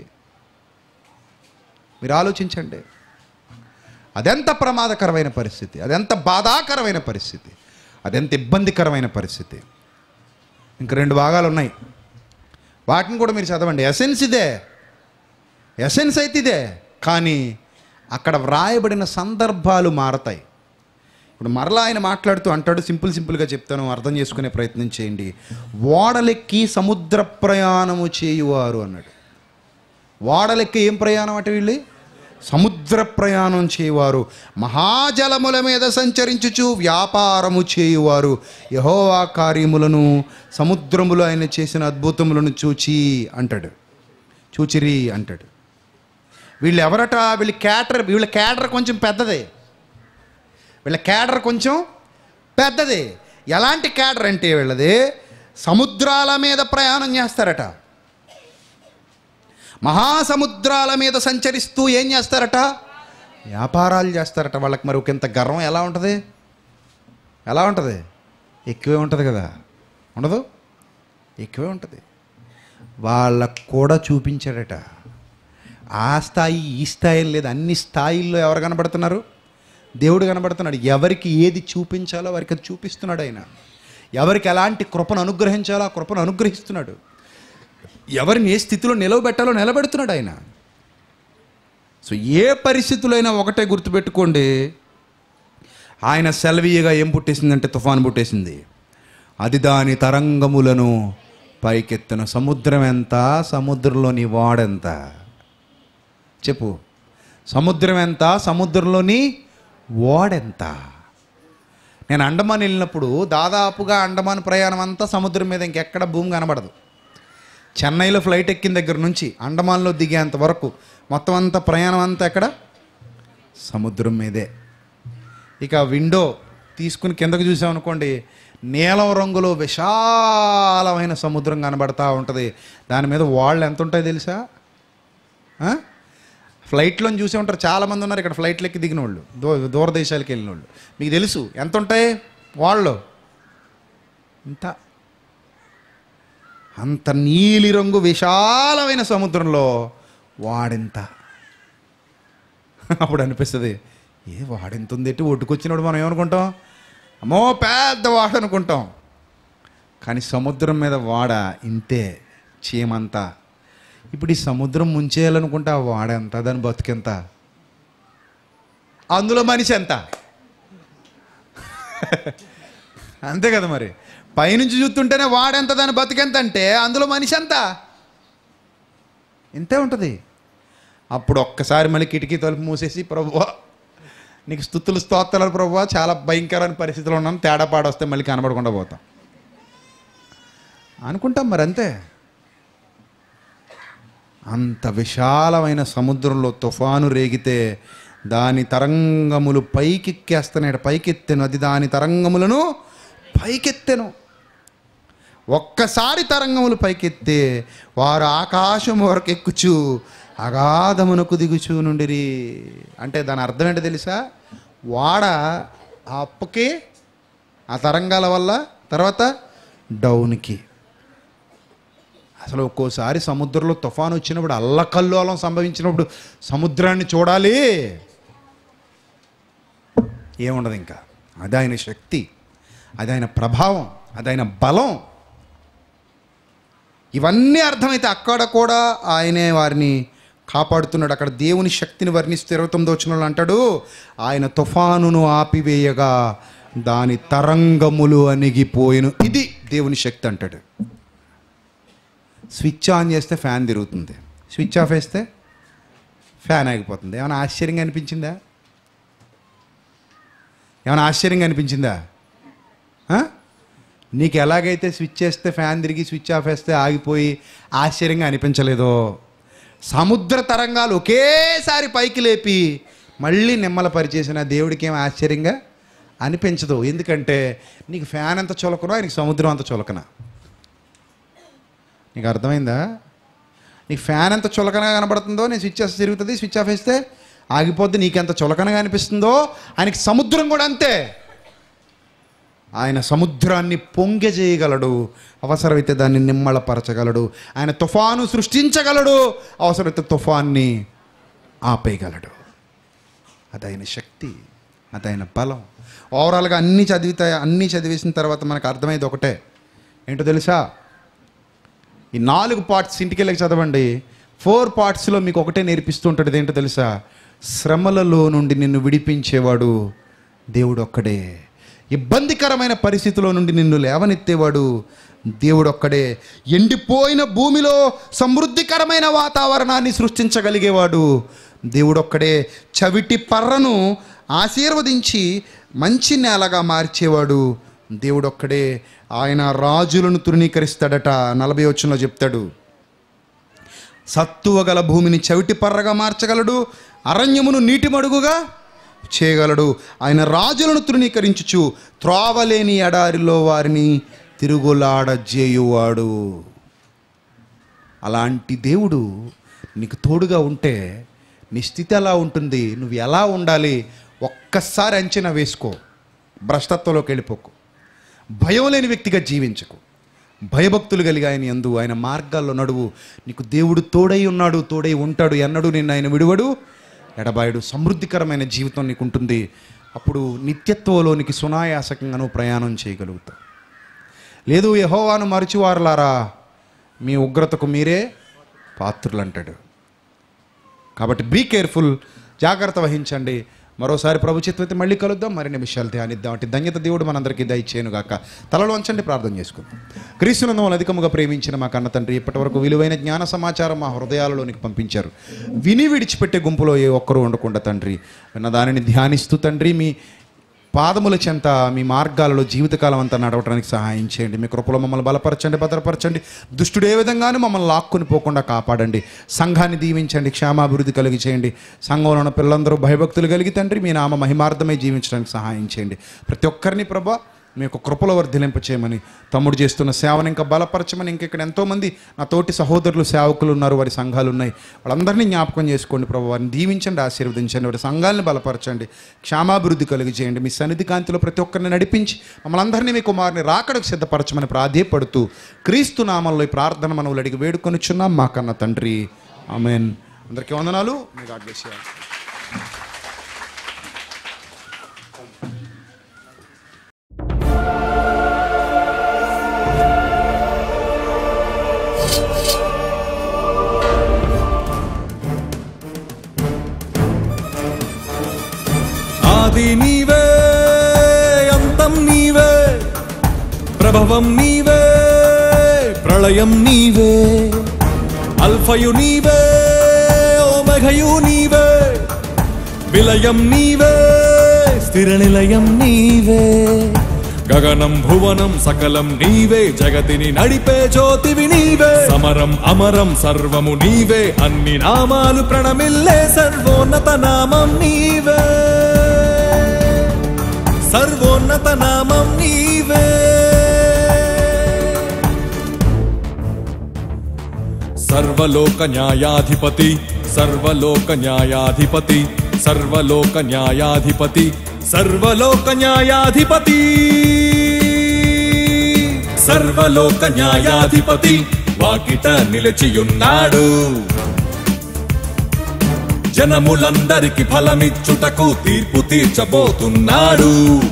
మీరు ఆలోచించండి. అదెంత ప్రమాదకరమైన పరిస్థితి, అదెంత బాధాకరమైన పరిస్థితి, అదెంత ఇబ్బందికరమైన పరిస్థితి. ఇంక 2 భాగాలు ఉన్నాయి, వాటిని కూడా మీరు చదవండి. ఎసెన్స్ అయితే ఇదే, కానీ అక్కడ వ్రాయబడిన సందర్భాలు మారతాయి. ఇప్పుడు మరలా ఆయన మాట్లాడుతూ అంటాడు, సింపుల్గా చెప్తాను, అర్థం చేసుకునే ప్రయత్నం చేయండి. ఓడలెక్కి సముద్ర ప్రయాణము చేయువారు అన్నాడు. ఓడలెక్కి ఏం ప్రయాణం అంటే వీళ్ళు? సముద్ర ప్రయాణం చేయువారు, మహాజలముల మీద సంచరించుచు వ్యాపారము చేయువారు, యెహోవా కార్యములను సముద్రములో ఆయన చేసిన అద్భుతములను చూచిరి అంటాడు. వీళ్ళు ఎవరట? వీళ్ళ క్యాడర్ కొంచెం పెద్దదే. ఎలాంటి క్యాడర్ అంటే వీళ్ళది సముద్రాల మీద ప్రయాణం చేస్తారట. మహాసముద్రాల మీద సంచరిస్తూ ఏం చేస్తారట? వ్యాపారాలు చేస్తారట. వాళ్ళకి మరి ఒకంత గర్వం ఎలా ఉంటుంది? ఎక్కువే ఉంటుంది కదా. ఉండదు? ఎక్కువే ఉంటుంది. వాళ్ళకు కూడా చూపించాడట. ఆ స్థాయి ఈ స్థాయి లేదు, అన్ని స్థాయిల్లో ఎవరు కనబడుతున్నారు? దేవుడు కనబడుతున్నాడు. ఎవరికి ఏది చూపించాలో వారికి అది చూపిస్తున్నాడు ఆయన. ఎవరికి ఎలాంటి కృపను అనుగ్రహించాలో ఆ కృపను అనుగ్రహిస్తున్నాడు. ఎవరిని ఏ స్థితిలో నిలవబెట్టాలో నిలబెడుతున్నాడు ఆయన. సో ఏ పరిస్థితుల్లో అయినా ఒకటే గుర్తుపెట్టుకోండి, ఆయన సెలవీయగా ఏం పుట్టేసిందంటే తుఫాను పుట్టేసింది. అది దాని తరంగములను పైకెత్తిన. సముద్రం ఎంత, సముద్రంలోని వాడెంత? చెప్పు. సముద్రం ఎంత, సముద్రంలోని ఓడెంత? నేను అండమాన్ వెళ్ళినప్పుడు దాదాపుగా అండమాన్ ప్రయాణం అంతా సముద్రం మీద, ఇంకెక్కడ భూమి కనబడదు. చెన్నైలో ఫ్లైట్ ఎక్కిన దగ్గర నుంచి అండమాన్లో దిగేంత వరకు మొత్తం అంతా ప్రయాణం అంతా ఎక్కడ? సముద్రం మీదే. ఇక విండో తీసుకుని కిందకు చూసామనుకోండి, నీలం రంగులో విశాలమైన సముద్రం కనబడతా ఉంటుంది. దాని మీద వాళ్ళు ఎంత ఉంటాయి తెలుసా? ఫ్లైట్లో చూసే ఉంటారు, చాలామంది ఉన్నారు ఇక్కడ ఫ్లైట్లు ఎక్కి దిగిన వాళ్ళు, దూరదేశాలకు వెళ్ళిన వాళ్ళు. మీకు తెలుసు ఎంత ఉంటాయి వాళ్ళు? అంత నీలి రంగు విశాలమైన సముద్రంలో వాడెంత? అప్పుడు అనిపిస్తుంది, వాడెంత ఉందేంటి? ఒడ్డుకొచ్చినప్పుడు మనం ఏమనుకుంటాం? అమ్మో పెద్ద వాడు అనుకుంటాం. కానీ సముద్రం మీద వాడ ఇంతే, చీమంతా. ఇప్పుడు ఈ సముద్రం ముంచేయాలనుకుంటే ఆ వాడ ఎంత, దాని బతుకెంత, అందులో మనిషి ఎంత? అంతే కదా మరి. పైనుంచి చూస్తుంటేనే వాడెంత, దాని బతుకెంత అంటే అందులో మనిషి ఎంత, ఇంతే ఉంటుంది. అప్పుడు ఒక్కసారి మళ్ళీ కిటికీ తలుపు మూసేసి, ప్రభువా నీకు స్తుతులు స్తోత్రాలు ప్రభువా, చాలా భయంకరమైన పరిస్థితిలో ఉన్నాను, తేడా పాడొస్తే మళ్ళీ కనబడకుండా పోతాం అనుకుంటాం. మరి అంతే. అంత విశాలమైన సముద్రంలో తుఫాను రేగితే దాని తరంగములు పైకెక్కేస్తున్నాడు, పైకెత్తెను, అది దాని తరంగములను పైకెత్తెను. ఒక్కసారి తరంగములు పైకెత్తే వారు ఆకాశం వరకు ఎక్కుచు అగాధమునకు దిగుచూ నుండిరి. అంటే దాని అర్థం ఏంటో తెలుసా? వాడ ఆ అప్పకి, ఆ తరంగాల వల్ల తర్వాత డౌన్కి. అసలు ఒక్కోసారి సముద్రంలో తుఫాను వచ్చినప్పుడు, అల్లకల్లోలం సంభవించినప్పుడు సముద్రాన్ని చూడాలి, ఏముండదు ఇంకా. అది ఆయన శక్తి, అది ఆయన ప్రభావం, అది ఆయన బలం. ఇవన్నీ అర్థమైతే అక్కడ కూడా ఆయనే వారిని కాపాడుతున్నాడు. అక్కడ దేవుని శక్తిని వర్ణిస్తూ 29వ వచనంలో అంటాడు, ఆయన తుఫానును ఆపివేయగా దాని తరంగములు అణిగిపోయెను. ఇది దేవుని శక్తి అంటాడు. స్విచ్ ఆన్ చేస్తే ఫ్యాన్ తిరుగుతుంది, స్విచ్ ఆఫ్ వేస్తే ఫ్యాన్ ఆగిపోతుంది. ఏమైనా ఆశ్చర్యంగా అనిపించిందా? ఏమైనా ఆశ్చర్యంగా అనిపించిందా? నీకు ఎలాగైతే స్విచ్ చేస్తే ఫ్యాన్ తిరిగి స్విచ్ ఆఫ్ వేస్తే ఆగిపోయి ఆశ్చర్యంగా అనిపించలేదో, సముద్ర తరంగాలు ఒకేసారి పైకి లేపి మళ్ళీ నిమ్మలపరిచేసిన దేవుడికి ఏం ఆశ్చర్యంగా అనిపించదు. ఎందుకంటే నీకు ఫ్యాన్ ఎంత చులకనో ఆయనకి సముద్రం అంత చులకన. నీకు అర్థమైందా? నీకు ఫ్యాన్ ఎంత చులకనగా కనబడుతుందో, నేను స్విచ్ చేస్తే తిరుగుతుంది, స్విచ్ ఆఫ్ వేస్తే ఆగిపోద్ది, నీకెంత చులకనగా అనిపిస్తుందో ఆయనకి సముద్రం కూడా అంతే. ఆయన సముద్రాన్ని పొంగెజేయగలడు, అవసరమైతే దాన్ని నిమ్మళపరచగలడు. ఆయన తుఫాను సృష్టించగలడు, అవసరమైతే తుఫాన్ని ఆపేయగలడు. అదైన శక్తి, అదైన బలం. ఓవరాల్గా అన్నీ చదివేసిన తర్వాత మనకు అర్థమైంది ఒకటే, ఏంటో తెలుసా? ఈ 4 పార్ట్స్ ఇంటికి వెళ్ళి చదవండి. 4 పార్ట్స్లో మీకు ఒకటే నేర్పిస్తూ ఉంటాడు. ఏంటో తెలుసా? శ్రమలలో నుండి నిన్ను విడిపించేవాడు దేవుడు ఒక్కడే. ఇబ్బందికరమైన పరిస్థితిలో నుండి నిన్ను లేవనెత్తేవాడు దేవుడు ఒక్కడే. ఎండిపోయిన భూమిలో సమృద్ధికరమైన వాతావరణాన్ని సృష్టించగలిగేవాడు దేవుడు ఒక్కడే. చవిటి పర్రను ఆశీర్వదించి మంచి నేలగా మార్చేవాడు దేవుడు ఒక్కడే. ఆయన రాజులను తృణీకరిస్తాడట. 40వ వచనంలో చెప్తాడు, సత్తువ గల భూమిని చవిటి పర్రగా మార్చగలడు, అరణ్యమును నీటి మడుగుగా చేయగలడు. ఆయన రాజులను తృణీకరించుచు త్రోవలేని ఎడారిలో వారిని తిరుగులాడజేయువాడు. అలాంటి దేవుడు నీకు తోడుగా ఉంటే నీ స్థితి ఎలా ఉంటుంది, నువ్వు ఎలా ఉండాలి ఒక్కసారి అంచనా వేసుకో. భ్రష్టత్వంలోకి వెళ్ళిపోకు, భయం లేని వ్యక్తిగా జీవించకు, భయభక్తులు కలిగి ఆయన యందు ఆయన మార్గాల్లో నడువు. నీకు దేవుడు తోడై ఉన్నాడు, తోడై ఉంటాడు, ఎన్నడూ నిన్ను ఆయన విడువడు, ఎడబాయుడు. సమృద్ధికరమైన జీవితం నీకు ఉంటుంది. అప్పుడు నిత్యత్వంలోనికి సునాయాసకంగా నువ్వు ప్రయాణం చేయగలుగుతావు. లేదు, యెహోవాను మరచివారులారా మీ ఉగ్రతకు మీరే పాత్రులు అంటాడు. కాబట్టి బీ కేర్ఫుల్, జాగ్రత్త వహించండి. మరోసారి ప్రభు చిత్తమైతే మళ్ళీ కలుద్దాం, మరిన్ని విషయాలు ధ్యానిద్దాం. అంటే ధన్యత దేవుడు మనందరికీ దయచేయునుగాక. తలలో వంచండి, ప్రార్థన చేసుకుందాం. క్రీస్తునందు అధికముగా ప్రేమించిన మా కన్న తండ్రి, ఇప్పటి వరకు విలువైన జ్ఞాన సమాచారం మా హృదయాలలోనికి పంపించారు. విని విడిచిపెట్టే గుంపులో ఏ ఒక్కరూ ఉండకుండా తండ్రి, విన్న దానిని ధ్యానిస్తూ తండ్రి మీ పాదముల చెంత మీ మార్గాలలో జీవితకాలం అంతా నడవడానికి సహాయం చేయండి. మీ కృపలో మమ్మల్ని బలపరచండి, భద్రపరచండి. దుష్టుడు ఏ విధంగానూ మమ్మల్ని లాక్కుని పోకుండా కాపాడండి. సంఘాన్ని దీవించండి, క్షేమాభివృద్ధి కలిగి చేయండి. సంఘంలో ఉన్న పిల్లలందరూ భయభక్తులు కలిగి తండ్రి మీ నామ మహిమార్థమై జీవించడానికి సహాయం చేయండి. ప్రతి ఒక్కరిని ప్రభా మీ యొక్క కృపలో వర్ధిలింప చేయమని, తమ్ముడు చేస్తున్న సేవను ఇంకా బలపరచమని, ఇక్కడ ఎంతోమంది నా తోటి సహోదరులు సేవకులు ఉన్నారు, వారి సంఘాలు ఉన్నాయి, వాళ్ళందరినీ జ్ఞాపకం చేసుకోండి ప్రభు. వారిని దీవించండి, ఆశీర్వదించండి, వారి సంఘాలను బలపరచండి, క్షేమాభివృద్ధి కలిగి చేయండి. మీ సన్నిధి కాంతిలో ప్రతి ఒక్కరిని నడిపించి మమ్మల్ని అందరినీ మీ కుమారుని రాకడకు సిద్ధపరచమని ప్రాధేయపడుతూ క్రీస్తు నామంలో ఈ ప్రార్థన మనవులు అడిగి వేడుకొనిచున్నాం మా కన్న తండ్రి, ఆమేన్. అందరికీ వందనాలు. మీ గాడ్ బ్లెస్ యు. ఆది నీవే అంతం నీవే ప్రభవం నీవే ప్రళయం నీవే అల్ఫయు నీవే ఓమఘయు నీవే విలయం నీవే స్థిర నిలయం నీవే గగనం భువనం సకలం నీవే జగతిని నడిపే జ్యోతివి నీవే సమరం అమరం సర్వము నీవే అన్ని నామాలు ప్రణమిల్లే సర్వోన్నత నామం నీవే సర్వోన్నత నామం నీవే సర్వలోక న్యాయాధిపతి సర్వలోక న్యాయాధిపతి సర్వలోక న్యాయాధిపతి సర్వలోక న్యాయాధిపతి సర్వలోక న్యాయాధిపతి వాకిట నిలిచియున్నాడు జనములందరికి ఫలమిచ్చుటకు తీర్పు తీర్చబోతున్నాడు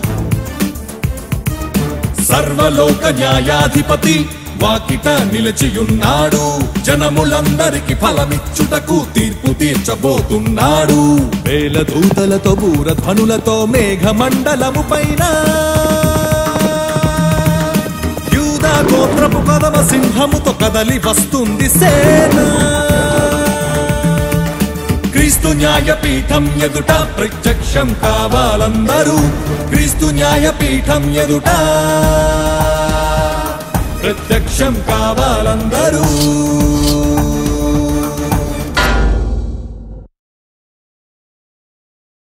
సర్వలోక న్యాయాధిపతి వాకిట నిలిచియున్నాడు జనములందరికి ఫలమిచ్చుటకు తీర్పు తీర్చబోతున్నాడు వేల దూతలతో బూరధ్వనులతో మేఘమండలము పైన యూదా గోత్రపు కదమ సింహముతో కదలి వస్తుంది సేన క్రీస్తు న్యాయపీఠం ఎదుట ప్రత్యక్షం కావాలందరూ క్రీస్తు న్యాయపీఠం ఎదుట ప్రత్యక్షం కావాలందరూ